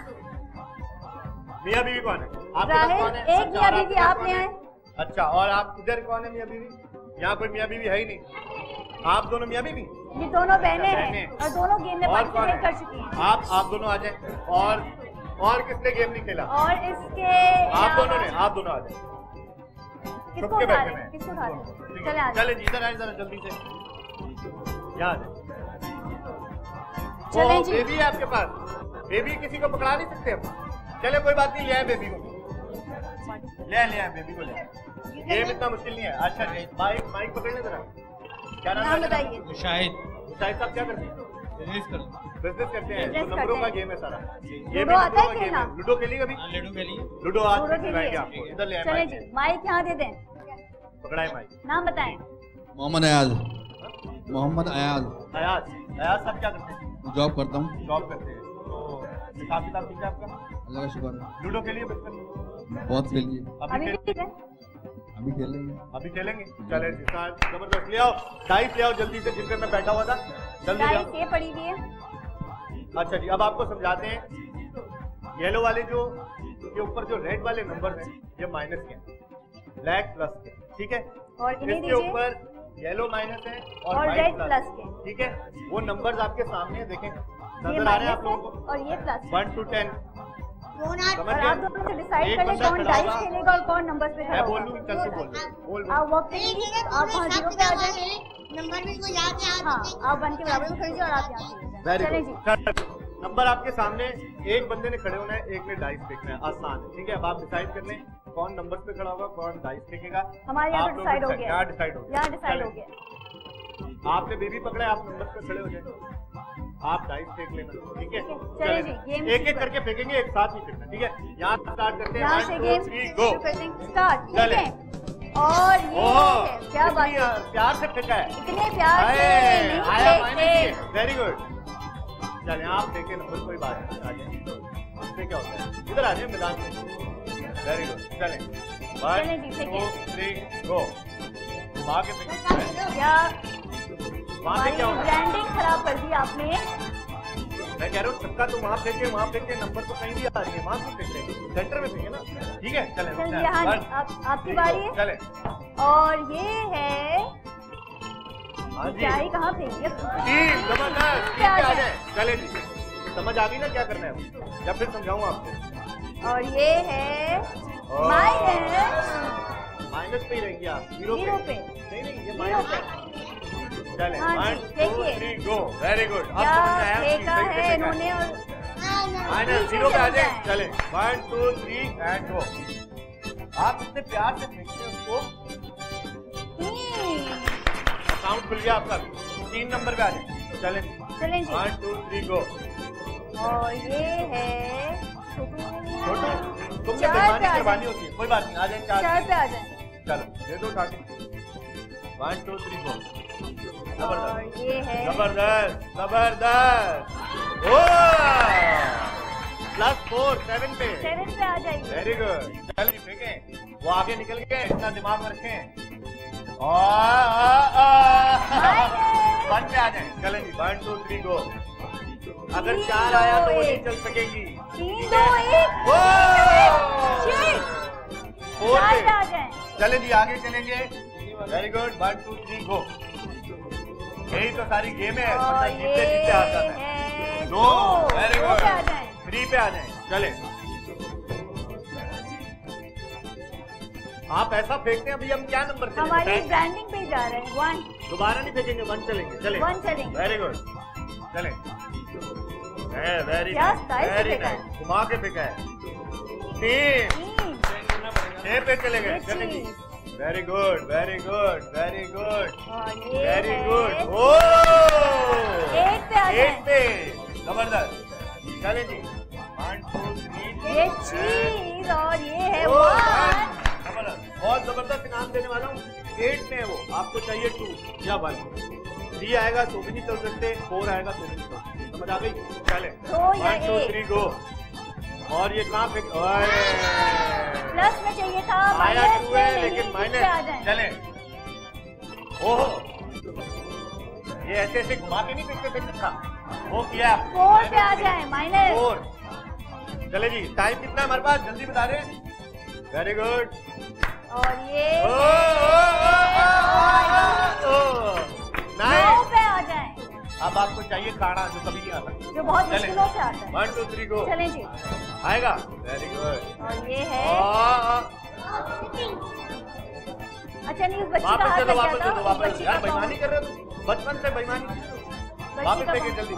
मियाँ बीवी कौन है? आपके पास कौन है? एक मियाँ बीवी आप ले आए। अच्छा और आप इधर कौन है मियाँ बीवी? यहाँ कोई मियाँ बीवी है ही नहीं। आप दोनों मियाँ बीवी? ये दोनों बहनें हैं और दोनों गेम में पार्टिसिपेट कर चुकी हैं। आप आप दोनों आ जाए। और और किसने गेम नहीं खेला? और इसके आप दोनों ने। आप दोनों आ जाए। किसको उठा रहे हैं? किसको उठा रहे हैं? चले आ जाए। चले जी इधर आए जरा जल्दी से। यहाँ आ जाए। चलें जी। बेबी है आपके पास? बेबी किसी को पकड़ा नहीं सकते हम? चले कोई बात नहीं, ले आए बेबी को। ले ले आए बेबी को ले आए। गेम इतना मुश्किल नहीं है। अच्छा जी माइक माइक पकड़ने जरा। क्या नाम बताइए? मुशाहिद। मुशाहिद साहब क्या करते हैं? बिजनेस करते हैं। बिजनेस करते हैं। तो नंबरों का गेम है सारा। ये लूडो आता है खेलना? लूडो खेली कभी? लूडो खेली। लूडो आज खिलाएंगे आपको। इधर ले आए। चलें जी माइक यहाँ दे दें। पकड़ाए माइक। नाम बताएं। मोहम्मद अयाज। मोहम्मद अयाज। अयाज। अयाज साहब क्या करते हैं? जॉब करता हूँ। जॉब करते हैं। तो हिसाब किताब ठीक है आपका? अल्लाह का शुक्र। लूडो खेलिए बचपन में? बहुत खेलिए। अभी खेल अभी खेलेंगे। अभी खेलेंगे। चले जबरदस्त। ले आओ डाइस ले आओ जल्दी से, जिनके मैं बैठा हुआ था जल्दी ले आओ। ये पड़ी हुई है। अच्छा जी अब आपको समझाते हैं। येलो वाले जो के ऊपर जो रेड वाले नंबर हैं ये माइनस के हैं, ब्लैक प्लस के, ठीक है? और इन्हें इसके ऊपर येलो माइनस है और, और रेड प्लस के, ठीक है? वो नंबर्स आपके सामने देखें, नजर आ रहे हैं आप लोगों को? और ये प्लस वन टू टेन। और आप दोनों से डिसाइड कर ले कौन डाइस खेलेगा और कौन नंबर्स पे खड़ा होगा। मैं बोलूं चल तू बोल बोल आप वक्त कीजिए, आप वहाँ जीरो पे आ जाए। नंबर भी को याद है। हाँ आप वन के बराबर में खड़े जाओ और आप यहाँ पे चलें जी। नंबर आपके सामने, एक बंदे ने खड़े होना है, एक ने डाइस फेंकना है, आसान है, ठीक है? अब आप डिसाइड कर लें कौन नंबर पे खड़ा होगा, कौन डाइस फेंकेगा। हमारे यहाँ डिसाइड हो गया। यहाँ डिसाइड हो गया। यहाँ डिसाइड हो गया। आपने बेबी पकड़ा है, आप नंबर पे खड़े हो जाए, आप डाइस फेंक लेना, ठीक है? चलिए जी गेम एक एक करके फेंकेंगे, एक साथ नहीं फेंकना, ठीक है? यहाँ स्टार्ट करते हैं। यहाँ से गेम शुरू करते हैं। स्टार्ट, ठीक है? और ये क्या बात है, प्यार से फेंका है, इतने प्यार से। Very good. चले आप देखें नंबर, कोई बात नहीं, आ जाए। उससे क्या होता है, इधर आ जाए मैदान में। Very good. चले वन टू थ्री गो। वहाँ के क्या वहाँ पे क्या होगा? ब्रांडिंग खराब कर दी आपने। मैं कह रहा हूँ छक्का तो वहाँ फेंके, वहाँ फेंके, नंबर तो कहीं भी आ रही है, वहाँ क्यों फेंक रहे? सेंटर में फेंके ना, ठीक है? चले चलिए हाँ जी, आप, आपकी बारी है। चले। और ये है हाँ जी, क्या ही कहाँ फेंकी? तीन, जबरदस्त, तीन पे आ जाए। चले जी, समझ आ गई ना क्या करना है? या फिर समझाऊँ आपको? और ये है माइनस। माइनस पे ही रहेंगी आप, जीरो पे नहीं नहीं, ये माइनस पे। चले one two three go. Very good. अब समझ आया फेंका है इन्होंने और माइनस जीरो पे आ जाए। चले one two three and go. आप इतने प्यार से फेंकते हैं उसको, अकाउंट खुल गया आपका। तीन नंबर पे आ जाए। चले चलें जी, वन टू थ्री गो। और ये है छोटू, तुमसे मेहरबानी करवानी होती है, कोई बात नहीं, आ जाए। चार पे आ जाए। चलो दे दो उठा के। One two three go. और ये है जबरदस्त जबरदस्त। ओ प्लस फोर, सेवन पे सेवन पे आ जाइए। Very good. चलिए फेंके, वो आगे निकल गए, इतना दिमाग में रखें। और वन पे आ जाए। चलें जी, वन टू थ्री गो। अगर चार आया तो वो नहीं चल सकेगी। तीन दो एक फोर पे आ जाए। चलें जी, आगे चलेंगे। Very good. One two three go. यही तो सारी गेम है, मतलब जीतते जीतते आता है। दो, वेरी गुड। थ्री पे आ जाए। चले आप ऐसा फेंकते हैं, अभी हम क्या नंबर चलेंगे? हमारी ब्रांडिंग पे जा रहे हैं। वन। दोबारा नहीं फेंकेंगे, वन चलेंगे। चले वन चलेंगे। Very good. चले वेरी वेरी नाइस। घुमा के फेंका है। तीन, छह पे चले गए। चले जी, very good very good very good very good. Oh eight पे आ जाए। एट पे जबरदस्त। चले जी, वन टू थ्री। ये चीज और ये है वन। जबरदस्त, बहुत जबरदस्त इनाम देने वाला हूँ। एट में है वो, आपको चाहिए टू या वन, थ्री आएगा तो भी नहीं चल सकते, फोर आएगा तो भी नहीं चल सकते। समझ आ गई? चले वन टू थ्री गो। और ये कहाँ पे प्लस में चाहिए था, आया टू है लेकिन माइनस। चले ओहो, ये ऐसे ऐसे घुमा के नहीं फेंकते थे था, वो किया फोर पे आ जाए माइनस फोर। चले जी, टाइम कितना है हमारे पास, जल्दी बता रहे हैं। Very good. और ये ओ, ओ, ओ, ओ, ओ, नौ पे आ जाए। अब आपको चाहिए खाना जो कभी नहीं आता, जो बहुत मुश्किलों से आता है। One two three go. चलें जी, आएगा। Very good. और ये है अच्छा नहीं, उस बच्ची का हाथ लग गया था, उस बच्ची का बेईमानी कर रहे हो बचपन से, बेईमानी वापस लेके जल्दी।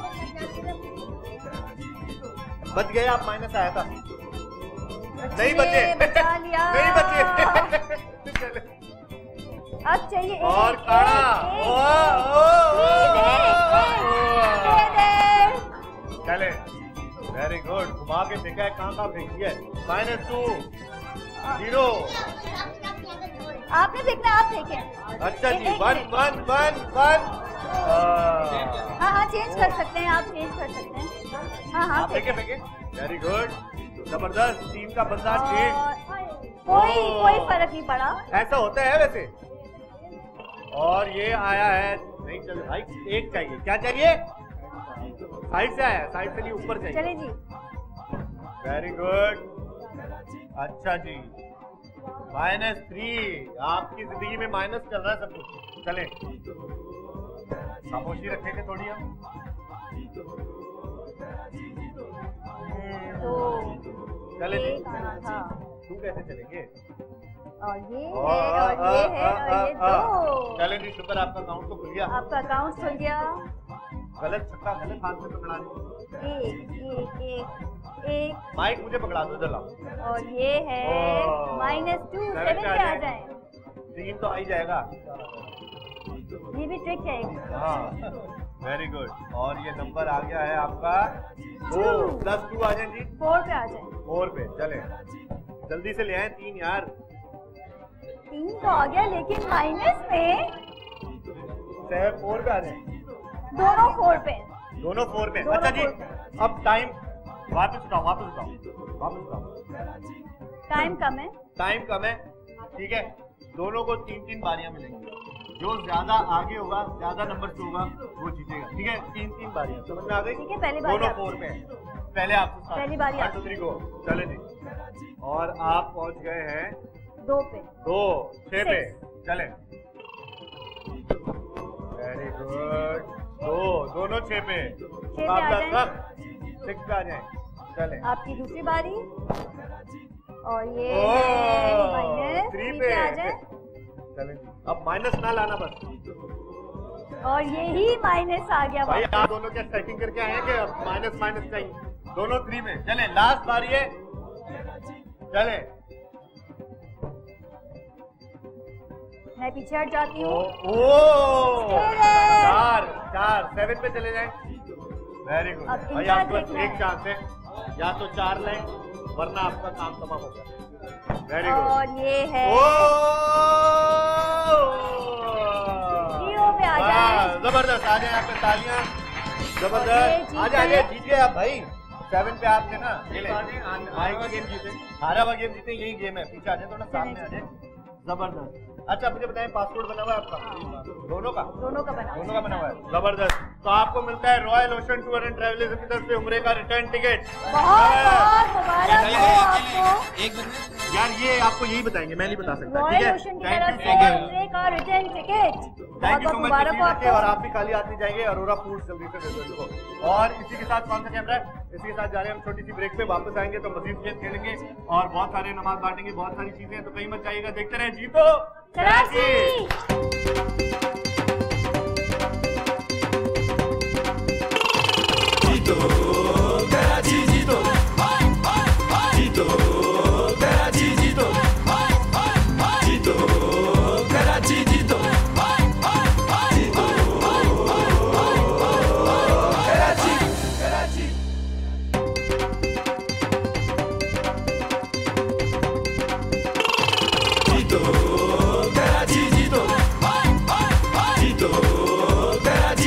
बच गए आप, माइनस आया था। नहीं बचे, नहीं बचे। अब चाहिए और काढ़ा। चले वेरी गुड, घुमा के फेंका है, कहाँ कहाँ फेंक दिया है। Minus two zero. आपने फेंकना, आप फेंके। अच्छा जी, वन वन वन वन। हाँ हाँ चेंज कर सकते हैं, आप चेंज कर सकते हैं। हाँ हाँ फेंके फेंके। वेरी गुड, जबरदस्त, टीम का बंदा ठीक। कोई कोई फर्क नहीं पड़ा, ऐसा होता है वैसे। और ये आया है, नहीं चल भाई, एक चाहिए। क्या चाहिए? साइड से आया, साइड से नहीं, ऊपर चाहिए। चले जी। Very good. अच्छा जी, माइनस थ्री। आपकी जिंदगी में माइनस चल रहा है सब कुछ। चले खामोशी रखेंगे थोड़ी हम। चले जी, तू कैसे चलेंगे? और ये है, और ये है, और ये दो। चले जी, शुक्र आपका अकाउंट तो खुल गया। आपका अकाउंट खुल गया। गलत छक्का, गलत हाथ में पकड़ा दे। एक एक एक एक। माइक मुझे पकड़ा दो जला। और ये है माइनस टू, सेवन पे आ जाए। तीन तो आ ही जाएगा। ये भी ट्रिक है। हाँ वेरी गुड। और ये नंबर आ गया है आपका दो, प्लस टू आ जाए जी, फोर पे आ जाए। फोर पे। चले जल्दी से ले आए तीन यार। तीन तो आ गया लेकिन माइनस में सेवन, फोर पे आ जाए। दोनों फोर पे, दोनों फोर पे। अच्छा जी, अब टाइम वापस उठाओ, वापस उठाओ, वापस उठाओ। टाइम कम है, टाइम कम है, ठीक है। दोनों को तीन तीन बारियां मिलेंगी, जो ज्यादा आगे होगा, ज्यादा नंबर से होगा, वो जीतेगा, ठीक है। तीन तीन बारियां समझ में आ गई? ठीक है, पहली बारी दोनों फोर पे। पहले आपसे पहली बारी वन टू थ्री गो। चले जी, और आप पहुंच गए हैं दो पे, दो छह पे। चले वेरी गुड। दो, दोनों छह पे। सिक्स पे आ जाए। चले आपकी दूसरी बारी। और ये माइनस थ्री पे आ जाए। चले जी, अब माइनस ना लाना बस। और यही माइनस आ गया भाई। आप दोनों क्या सेटिंग करके आए हैं कि अब माइनस माइनस चाहिए? दोनों थ्री में। चले लास्ट बारी है। चले मैं पीछे हट जाती हूँ। चार चार सेवन पे चले जाएं। वेरी गुड भाई, आपको एक चांस है, या तो चार लाइन वरना आपका काम तमाम होगा। Very good. और ये है जीरो पे आ जाए। जबरदस्त, आ जाए यहाँ पे तालियां। जबरदस्त, आ जाए, जीत गए आप भाई। सेवन पे आप थे ना, हारा गेम जीते, हारा हुआ गेम जीते। यही गेम है, पीछे आ जाए, थोड़ा सामने आ जाए। जबरदस्त। अच्छा मुझे बताएं, पासपोर्ट बना हुआ है आपका? दोनों का दोनों का बना दोनों का बना हुआ है। जबरदस्त। तो आपको मिलता है Royal Ocean Tour and Travels की तरफ से उम्रे का रिटर्न टिकट। बहुत बहुत मुबारक हो आपको। एक मिनट यार, ये आपको यही बताएंगे, मैं नहीं बता सकता, ठीक रॉयल है। ओशन की तरफ से उम्रे का return ticket. Thank you so much. और आप भी खाली हाथ नहीं जाएंगे, अरोरा फूड जल्दी से दे दो इनको। और इसी के साथ कौन सा कैमरा है, इसी के साथ जा रहे हैं हम छोटी सी ब्रेक पे। वापस आएंगे तो मजीद गेम खेलेंगे और बहुत सारे नमाज बांटेंगे, बहुत सारी चीजें, तो कहीं मत जाइएगा। देखते रहे जीतो कराची। जीतो कराची, जीतो जीतो कराची, जीतो जीतो कराची, जीतो जीतो कराची, कराची। जीतो कराची, जीतो जीतो कराची।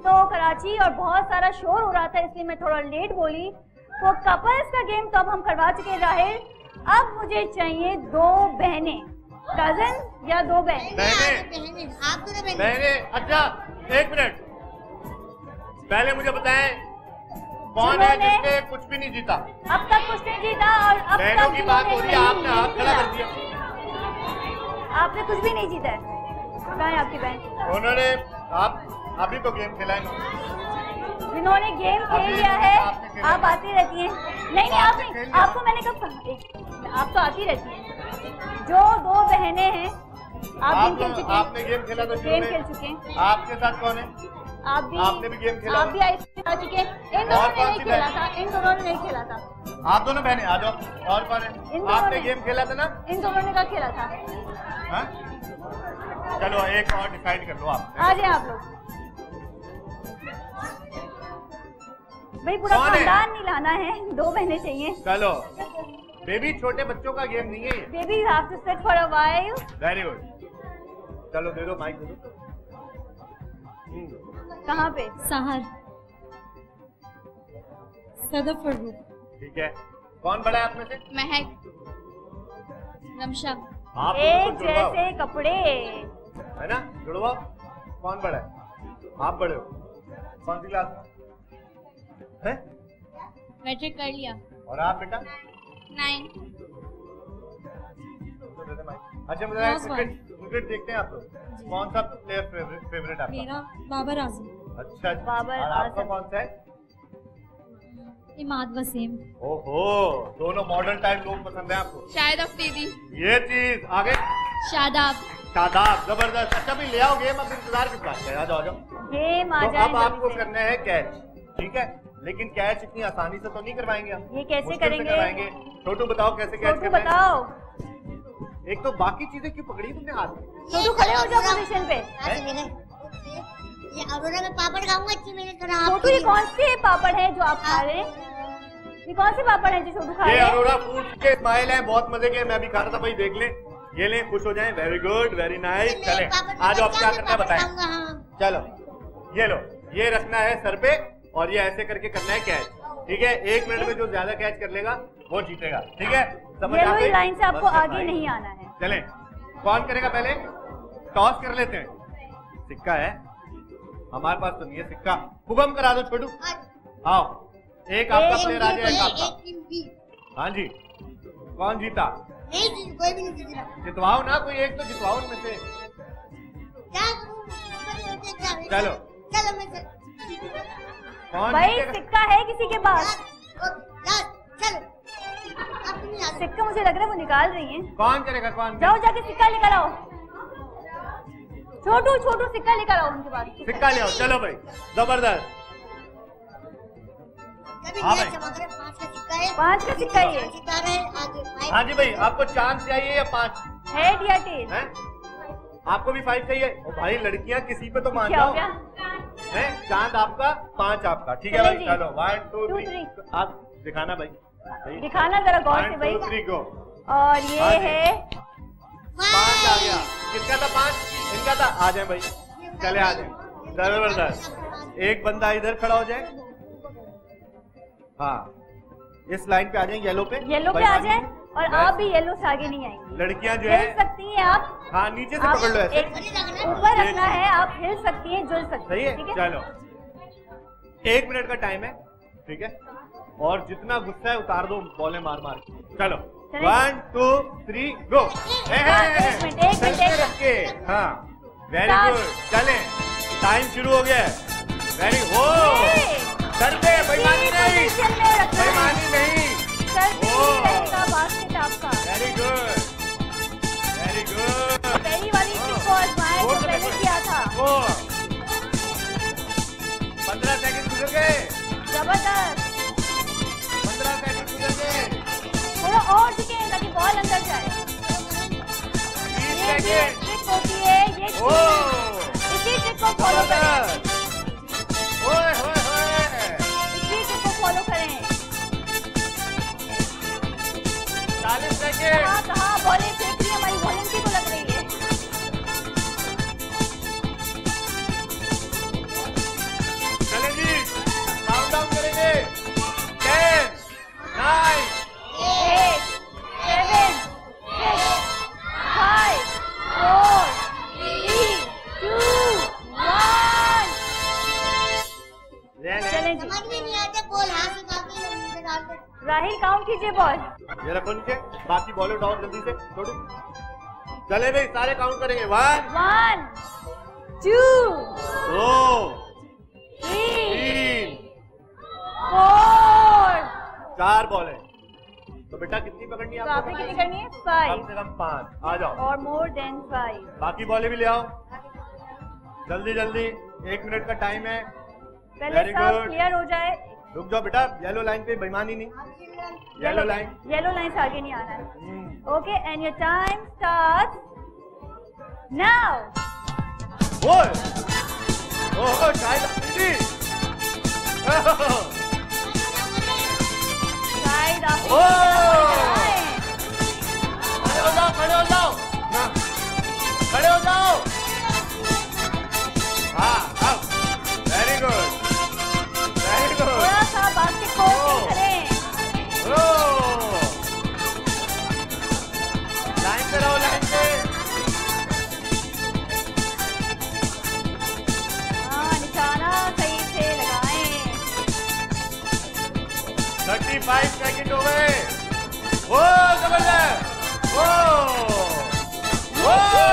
जीतो कराची और बहुत सारा शोर हो रहा था इसलिए मैं थोड़ा लेट बोली। तो कपल्स का गेम तो अब हम करवा चुके जाहिर। अब मुझे चाहिए दो बहनें, कजन या दो बहन बहनें। आप दोनों बहनें। बहनें। अच्छा एक मिनट, पहले मुझे बताएं कौन है जिसने कुछ भी नहीं जीता? अब तक कुछ नहीं जीता और अब बहनों तक की बात हो रही है, आपने हाथ खड़ा कर दिया। आपने कुछ भी नहीं जीता है। कहाँ है आपकी बहन? उन्होंने आप अभी तो गेम खेला है, जिन्होंने गेम खेल लिया है। आप आती रहती हैं। नहीं नहीं आप नहीं, आपको मैंने कब कहा? आप तो आती रहती हैं। जो दो बहनें हैं आप गेम खेल चुके हैं। आपने गेम खेला तो गेम खेल चुके हैं। आपके साथ कौन है? आप भी आपने भी गेम खेला? आप भी आइसक्रीम खा चुके हैं। इन दोनों ने नहीं खेला था। इन दोनों ने नहीं खेला था। आप दोनों बहनें आ जाओ। और कौन है? आपने गेम खेला था ना? इन दोनों ने क्या खेला था? हाँ? चलो एक और डिसाइड कर लो आप। आ जाए आप लोग। भाई पूरा खानदान नहीं लाना है, दो बहनें चाहिए। चलो बेबी, छोटे बच्चों का गेम नहीं है ये। Baby you have to sit for a while. Very good. चलो दे दो माइक दे दो। कहाँ पे? सहर सदफर। ठीक है, कौन बड़ा है आप में से? महक। रमशा। आप एक जैसे कपड़े है ना, जुड़वाओ। कौन बड़ा है? आप बड़े हो। कौन सी क्लास में है? मैट्रिक कर लिया। और आप बेटा? नाइन। अच्छा मुझे क्रिकेट क्रिकेट देखते हैं आप लोग? कौन सा प्लेयर फेवरेट फेवरेट आपका? मेरा बाबर आजम। अच्छा बाबर और आपका कौन सा है? इमाद वसीम। ओहो, दोनों मॉडर्न टाइप लोग पसंद है आपको? शायद अफरीदी। ये चीज आगे। शादाब। शादाब, जबरदस्त। अच्छा भी ले आओ गेम, अब इंतजार किस बात का? आ जाओ आ जाओ। गेम आ तो जाए। अब आपको करना है कैच, ठीक है? लेकिन कैच इतनी आसानी से तो नहीं करवाएंगे हम। ये कैसे मुश्किल से करेंगे? करवाएंगे। छोटू बताओ कैसे कैच छोटू करना है? बताओ। एक तो बाकी चीजें क्यों पकड़ी तुमने हाथ में? छोटू खड़े हो जाओ पोजीशन पे। ये अरोरा में पापड़ खाऊंगा अच्छी मेहनत करा। छोटू ये कौन से पापड़ है जो आप खा रहे हैं? ये कौन से पापड़ है जो छोटू खा रहे ये हैं? अरोरा फूड्स के स्माइल है, बहुत मजे के। मैं भी खा रहा था भाई, देख लें। ये लें, खुश हो जाएं। Very good, very nice. चले आज आप क्या करना है बताएं। चलो ये लो, ये रखना है सर पे और ये ऐसे करके करना है कैच, ठीक है? एक मिनट में जो ज्यादा कैच कर लेगा वो जीतेगा, ठीक है? समझ आ गई? लाइन से आपको आगे नहीं आना है। चले, कौन करेगा पहले? टॉस कर लेते हैं। सिक्का है हमारे पास तो नहीं है सिक्का। हुक्म करा दो छोटू। आओ, एक आपका प्लेयर आ जाए, एक आपका। हाँ जी, कौन जीता? नहीं जी, कोई भी नहीं जीता। जितवाओ ना, कोई एक तो जितवाओ उनमें से। क्या करूं? चलो चलो मैं चल। कौन भाई जीतेगा? सिक्का है किसी के पास? चलो सिक्का मुझे लग रहा है वो निकाल रही हैं। कौन करेगा? कौन? जाओ जाके सिक्का लेकर आओ। छोटू छोटू सिक्का लेकर आओ उनके पास। सिक्का ले आओ। चलो भाई, जबरदस्त। हाँ भाई, पाँच का सिक्का है। पाँच का सिक्का ही है। हाँ जी भाई, आपको चांद चाहिए या पाँच? हेड या टेल? हैं? आपको भी फाइव चाहिए? ओ भाई लड़कियां किसी पे तो मान क्या हो जाओ। गया? हैं? चांद आपका, पाँच आपका, ठीक है भाई? चलो one two two, three. Three. आप दिखाना भाई, दिखाना जरा गौर से भाई। One two three go. और ये हाँ जी। है पाँच आ गया। किसका था? पाँच इनका था। आ जाए भाई, चले आ जाए। जबरदस्त। एक बंदा इधर खड़ा हो जाए। हाँ, इस लाइन पे आ जाए, येलो पे। येलो पे आ जाए और आप भी येलो से आगे नहीं आएंगे। लड़कियां जो हिल है सकती हैं आप। हाँ, नीचे से पकड़ लो ऐसे। एक ऊपर रखना है, आप हिल सकती हैं, जुल सकती सही हैं, है? ठीक है? चलो एक मिनट का टाइम है, ठीक है? और जितना गुस्सा है उतार दो बॉलें मार मार के। चलो वन टू थ्री गो। रख के। हाँ वेरी गुड। चले, टाइम शुरू हो गया। वेरी हो सर पे, बेईमानी नहीं, बेईमानी नहीं। Very good, very good. पहली वाली ट्रिक को आजमाया जो पहले किया था। पंद्रह सेकंड गुजर गए। जबरदस्त। पंद्रह सेकंड गुजर गए। थोड़ा और झुके ताकि बॉल अंदर जाए। ये भी एक ट्रिक होती है, ये इसी ट्रिक को फॉलो करें। ओए होए होए, इसी ट्रिक को फॉलो करें। चालीस सेकंड। कहाँ कहाँ बॉलें फेंक रही है हमारी वॉलंटी को लग रही है। चलें जी। समझ में नहीं आते बॉल हाथ से काफी से डालते। राहिल काउंट कीजिए बॉल। ये रखो नीचे, बाकी बॉल उठाओ जल्दी से, छोड़ो। चले भाई सारे काउंट करेंगे। वन वन टू दो तीन तीन फोर। चार बॉल है तो बेटा कितनी पकड़नी है तो आपको? आपने कितनी करनी है? फाइव कम से कम पाँच। आ जाओ और मोर देन फाइव। बाकी बॉलें भी ले आओ जल्दी जल्दी, एक मिनट का टाइम है। पहले वेरी सब गुड। क्लियर हो जाए। रुक जाओ बेटा, येलो लाइन पे बेईमानी नहीं। येलो लाइन येलो लाइन से आगे नहीं आना है। Okay and your time starts now. ओए ओह शायद दीदी शायद आप खड़े हो जाओ, खड़े हो जाओ, खड़े हो जाओ। हाँ अब वेरी गुड वेरी गुड। थोड़ा सा बास्केट कोर्टिंग करें। लाइन पे रहो, लाइन पे। हाँ निशाना सही से लगाएं। पैंतीस सेकंड हो गए। ओ जबरदस्त। ओ ओ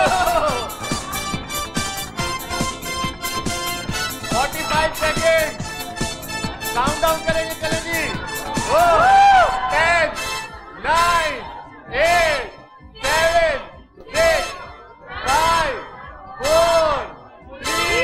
पैंतालीस सेकंड काउंट डाउन करेंगे। चले जी। Oh ten nine eight seven six five four three.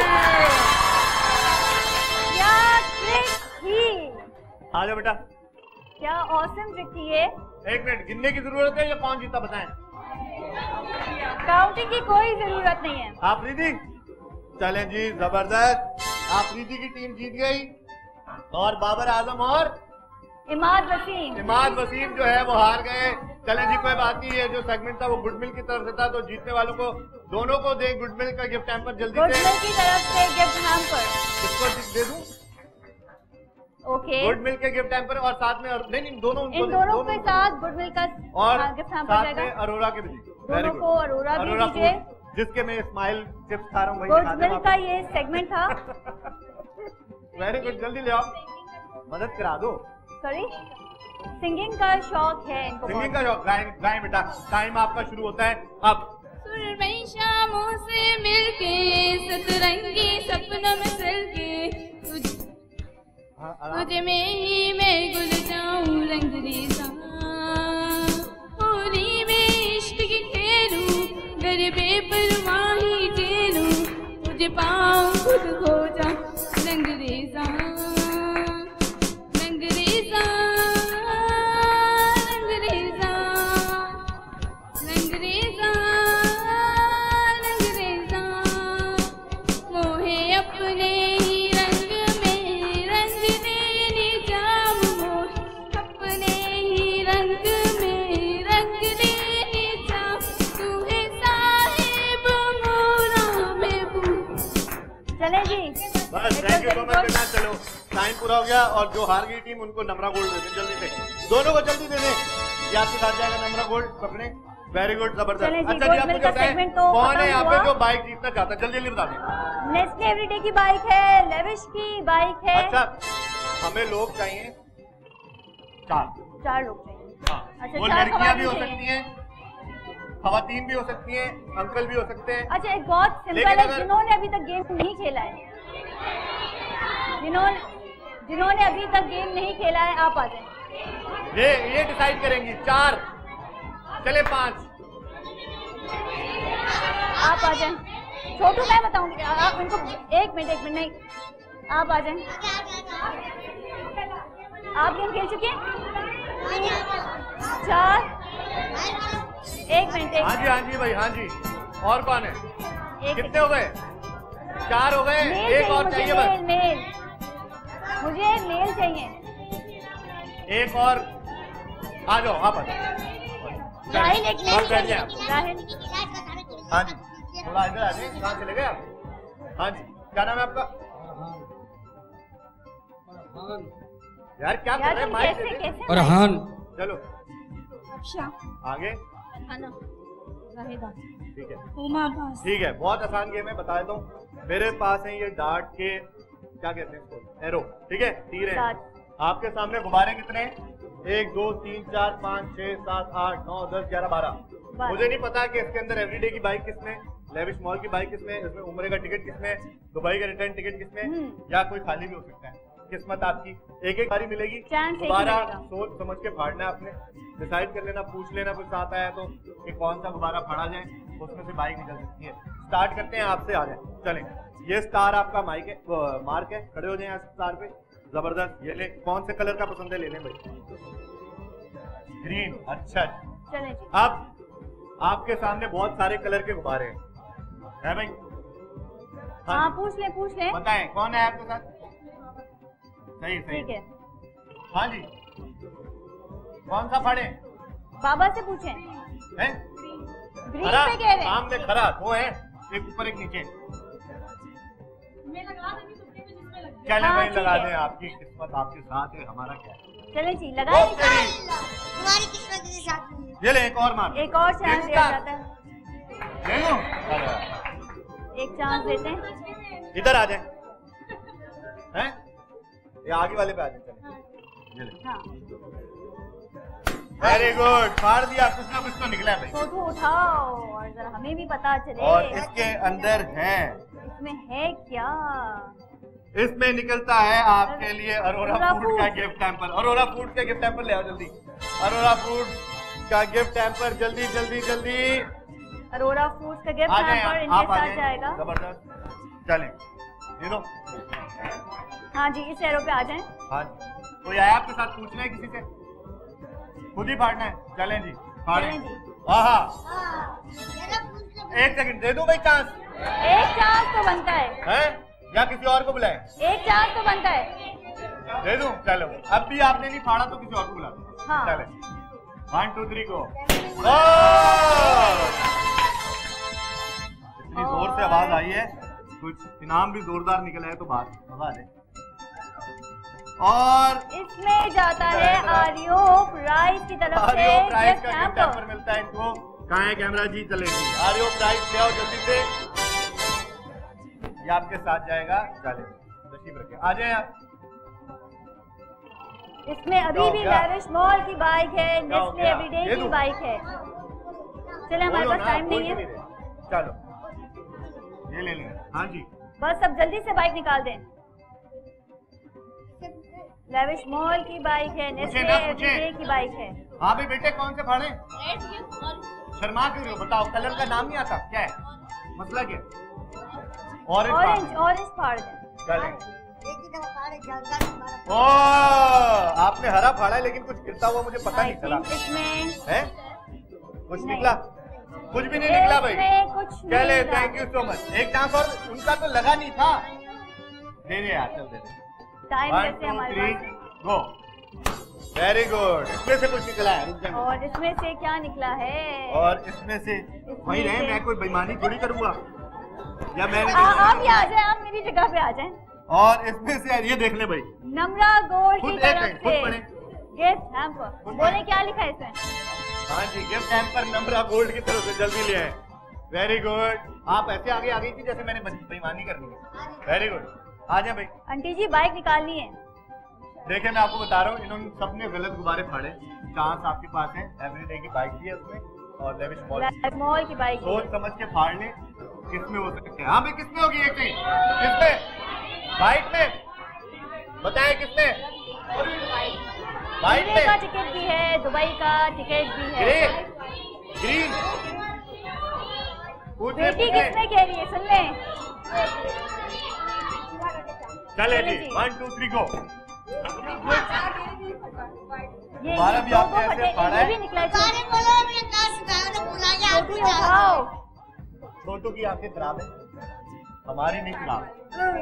क्या ट्रिक थी? आ जाओ बेटा। क्या ऑसम ट्रिक थी ये। एक मिनट गिनने की जरूरत है या कौन जीता बताएं? काउंटिंग की कोई जरूरत नहीं है। आफरीदी चलें जी, जबरदस्त। आफरीदी की टीम जीत गई और बाबर आजम और इमाद वसीम इमाद वसीम जो है वो हार गए। चलें जी कोई बात नहीं है, जो सेगमेंट था वो गुडमिल की तरफ से था तो जीतने वालों को दोनों को दे गुडमिल का गिफ्ट हैम्पर जल्दी से। गुडमिल की तरफ से गिफ्ट हैम्पर इसको दे दूं? ओके गुडमिल के गिफ्ट हैम्पर और साथ में नहीं नहीं दोनों इन दोनों के साथ गुडमिल का और गिफ्ट हैम्पर साथ जाएगा। में अरोरा के भी दोनों को अरोरा भी दीजिए, जिसके मैं स्माइल चिप्स खा रहा हूँ वही गुडमिल का ये सेगमेंट था। वेरी गुड, जल्दी ले आओ, मदद करा दो। सॉरी सिंगिंग का शौक है इनको। सिंगिंग का शौक, गाएं गाएं बेटा। टाइम आपका शुरू होता है अब। सुरमई शामों से मिलके सतरंगी सपनों में चलके तुझे में ही मैं गुल जाऊं रंगरेज़ा। होली में इश्क की खेलूं घर बेपरवाही झेलूं तुझे पाऊं खुद हो जा रंगरेज़ा रंगरेज़ा रंगरेज़ा रंगरेज़ा रंगरेज़ा मोहे अपने ही रंग में रंग दे निजाम मोहे अपने ही रंग में रंग दे निजाम तू है साहिब मोरा महबूब। चले जी बस थैंक यू सो मच बेटा। चलो टाइम पूरा हो गया और जो हार गई टीम उनको नमरा गोल्ड दे दें जल्दी से, दोनों को जल्दी दे दें। ये आपके साथ जाएगा नमरा गोल्ड पकड़े। वेरी गुड, जबरदस्त। अच्छा जी आप मुझे बताएं कौन है यहाँ पे जो बाइक जीतना चाहता है, जल्दी जल्दी बता दें। नेस्ले एवरीडे की बाइक है, लेविश की बाइक है। अच्छा हमें लोग चाहिए चार चार लोग चाहिए। हाँ। अच्छा वो चार लड़कियां भी हो खवातीन सकती हैं, खवातीन भी हो सकती हैं, अंकल भी हो सकते हैं। अच्छा एक बहुत सिंपल लेकिन है, अगर- जिन्होंने अभी तक गेम नहीं खेला है जिन्होंने जिन्होंने अभी तक गेम नहीं खेला है आप आ जाएं। ये ये डिसाइड करेंगी। चार चले पांच आप आ जाएं। छोटू मैं बताऊंगी आप इनको एक मिनट एक मिनट नहीं आप आ जाएं। आप गेम खेल चुके हैं? चार एक मिनट एक हाँ जी हाँ जी भाई हाँ जी। और कौन है? एक कितने हो गए? चार हो गए, मेल एक और मुझे चाहिए मेल बस। मेल मुझे मेल चाहिए। एक और आ जाओ आप आ जाओ। राहिल एक मेल और बैठ जाए आप। राहिल हाँ जी थोड़ा इधर आ जाइए। कहाँ चले गए आप? हाँ जी क्या नाम है आपका? यार क्या कर रहे हैं? माइक दे दे। फरहान। चलो आगे ठीक है उमा पास ठीक है। बहुत आसान गेम है, बता देता हूँ। मेरे पास है ये डार्ट के क्या कहते हैं इसको, एरो, ठीक है, तीर है। आपके सामने गुब्बारे कितने हैं? एक दो तीन चार पाँच छह सात आठ नौ दस ग्यारह बारह। मुझे नहीं पता कि इसके अंदर एवरीडे की बाइक किसमें, लेविश मॉल की बाइक किसमें, इसमें उम्रे का टिकट किसमें, दुबई का रिटर्न टिकट किसमें, या कोई खाली भी हो सकता है। किस्मत आपकी, एक एक बारी मिलेगी। गुब्बारा सोच समझ के फाड़ना है आपने, डिसाइड कर लेना, पूछ लेना कुछ आता है तो कि कौन सा गुब्बारा फाड़ा जाए, उसमें से बाइक निकल सकती है। स्टार्ट करते हैं आपसे, आ जाए चलें। ये स्टार आपका माइक है, मार्क है, खड़े हो जाए स्टार पे। जबरदस्त, ये ले, कौन से कलर का पसंद है, ले लें भाई। ग्रीन, अच्छा चलें। अब आपके सामने बहुत सारे कलर के गुब्बारे हैं, है भाई? हाँ, हाँ पूछ ले पूछ ले, बताएं कौन है आपके साथ? सही सही, ठीक है। हाँ जी, कौन सा फाड़े? बाबा से पूछें। हैं? खरा, पे कह रहे हैं। सामने खरा दो है, एक ऊपर एक नीचे। चले हाँ, भाई लगा दें, आपकी किस्मत आपके साथ है, हमारा क्या है। चले जी लगाए, हमारी किस्मत के साथ नहीं है। ये ले एक और मार, एक और चांस दिया जाता है। ले लो, एक चांस देते हैं। इधर आ जाए, हैं? ये आगे वाले पे आ जाए, चले। ये ले। हाँ। वेरी गुड, फाड़ दिया, कुछ ना कुछ तो निकला है भाई। फोटो उठाओ और जरा हमें भी पता चले। और इसके अंदर है, इसमें है क्या? इसमें निकलता है आपके लिए अरोरा फूड का गिफ्ट टैम्पर। अरोरा फूड का गिफ्ट टैम्पर ले आओ जल्दी, अरोरा फूड का गिफ्ट टैम्पर, जल्दी जल्दी जल्दी। अरोरा फूड का गिफ्ट टैम्पर इनके साथ जाएगा। जबरदस्त, चलें ये लो। हाँ जी, इस एरो पे आ जाएं। हाँ जी, कोई आया आपके साथ पूछना है किसी से? खुद ही फाड़ना है, चलें जी फाड़ें। हाँ, एक सेकंड दे दो भाई, चांस। एक चांस तो बनता है, हैं? या किसी और को बुलाएं? एक चांस तो बनता है। दे दूं? चलो, अब भी आपने नहीं फाड़ा तो किसी और को बुला दो। हाँ। चले, वन टू थ्री को। इतनी जोर से आवाज आई है, कुछ इनाम भी जोरदार निकला है तो बात मजा आ जाए। और इसमें जाता है आरियो प्राइस की तरफ से आरियो प्राइस का गिफ्ट टैम्पर मिलता है इनको। कहाँ है कैमरा जी? चलेगी आरियो प्राइस ले आओ जल्दी से, ये आपके साथ जाएगा। चले नसीब रखे, आ जाए आप। इसमें अभी भी लेविश मॉल की बाइक है, नेस्ले एवरीडे की बाइक है। चले, हमारे पास टाइम नहीं है। चलो ये ले लें। हाँ जी, बस अब जल्दी से बाइक निकाल दें। लेविश मॉल की बाइक है, नेस्ले एवरीडे की बाइक है। हाँ भाई बेटे, कौन से फाड़े? शर्मा क्यों रहे हो? बताओ, कलर का नाम नहीं आता क्या है? मसला क्या? ऑरेंज ऑरेंज ऑरेंज फाड़ दें। ओ, आपने हरा फाड़ा है लेकिन कुछ गिरता हुआ मुझे पता नहीं चला। इसमें है कुछ निकला? कुछ भी नहीं निकला भाई। चले, थैंक यू सो मच। एक चांस और, उनका तो लगा नहीं था। दे दे यार, चल दे दे। One two three go. Very good, इसमें से कुछ निकला है। और इसमें से क्या निकला है? और इसमें से वही रहे, मैं कोई बेईमानी थोड़ी करूंगा या मैंने आ, आप ही आ जाए, आप मेरी जगह पे आ जाएं। और इसमें से ये देख ले भाई, नम्रा गोल्ड की तरफ से गिफ्ट हैम्पर। बोले क्या लिखा है इसमें? हाँ जी, गिफ्ट हैम्पर नम्रा गोल्ड की तरफ से, जल्दी ले आए। वेरी गुड, आप ऐसे आगे आ गई थी जैसे मैंने बेईमानी करनी है। वेरी गुड, आ जाए भाई। आंटी जी बाइक निकालनी है। देखिए मैं आपको बता रहा हूँ, इन्होंने सबने गलत गुब्बारे फाड़े। चांस आपके पास है, एवरीडे की बाइक भी है उसमें और लेविश मॉल मॉल की बाइक। सोच समझ के फाड़ ले, किसमें हो सकते हैं। हाँ भाई, किसमें होगी? एक कहीं किसमें? बाइक में बताएं किसमें? बाइक में का टिकट भी है, दुबई का टिकट भी है। ग्रीन बेटी किसमें कह रही है? सुन ले। चले जी, वन टू थ्री गो। ये हमारा भी आपने ऐसे फाड़ा है। भी निकला है। छोटू की आंखें खराब है, हमारी नहीं खराब।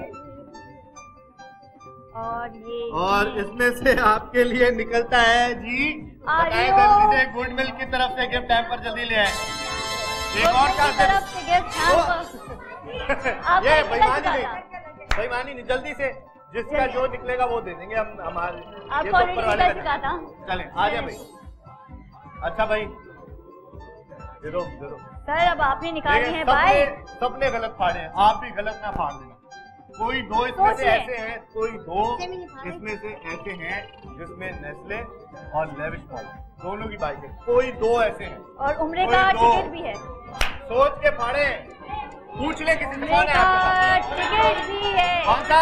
और ये और इसमें से आपके लिए निकलता है जी, बताएं जल्दी से, गुड मिल्क की तरफ से गिफ्ट हैम्पर, जल्दी ले आए। एक और तरफ से गिफ्ट हैम्पर। ये बेईमानी नहीं, बेईमानी नहीं, जल्दी से जिसका जो निकलेगा वो दे देंगे हम। हमारे ये तो ऊपर वाले चले, आ जाए भाई। अच्छा भाई, दे दो दे दो सर। अब आपने निकाली है बाइक। सबने गलत फाड़े हैं, आप भी गलत ना फाड़ देना। कोई दो इसमें से ऐसे हैं, कोई दो इसमें से ऐसे हैं जिसमें नेस्ले और लेविश मॉल दोनों की बाइक है। कोई दो ऐसे हैं और उम्रे का टिकट भी है। सोच के फाड़े, पूछ ले किसी से कौन है आपके साथ। टिकट भी है। कौन सा?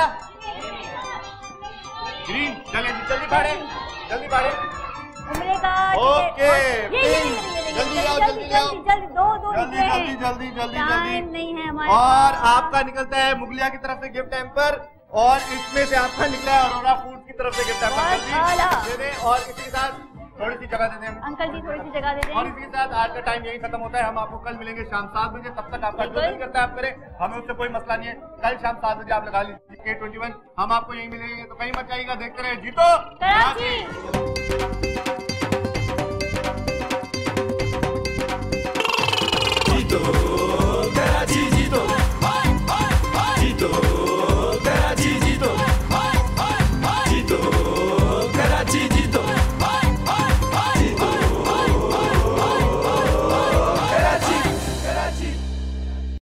ग्रीन। चले जी जल्दी फाड़े, जल्दी फाड़े। उम्रे का ओके जल्दी आओ जल्दी आओ जल्दी दो दो जल्दी जल्दी जल्दी जल्दी जल्दी नहीं है हमारे। और आपका निकलता है मुगलिया की तरफ से गिफ्ट हैम्पर और इसमें से आपका निकला है अरोरा फूड्स की तरफ से गिफ्ट हैम्पर दे दें और इसी के साथ थोड़ी सी जगह दे दें अंकल जी, थोड़ी सी जगह दे दें। और इसी के साथ आज का टाइम यही खत्म होता है। हम आपको कल मिलेंगे शाम सात बजे। तब तक आपका जो दिल करता है आप करें, हमें उससे कोई मसला नहीं है। कल शाम सात बजे आप लगा लीजिए के ट्वेंटी वन। हम आपको यही मिलेंगे, तो कहीं मत जाइएगा। देखते रहे जीतो कराची।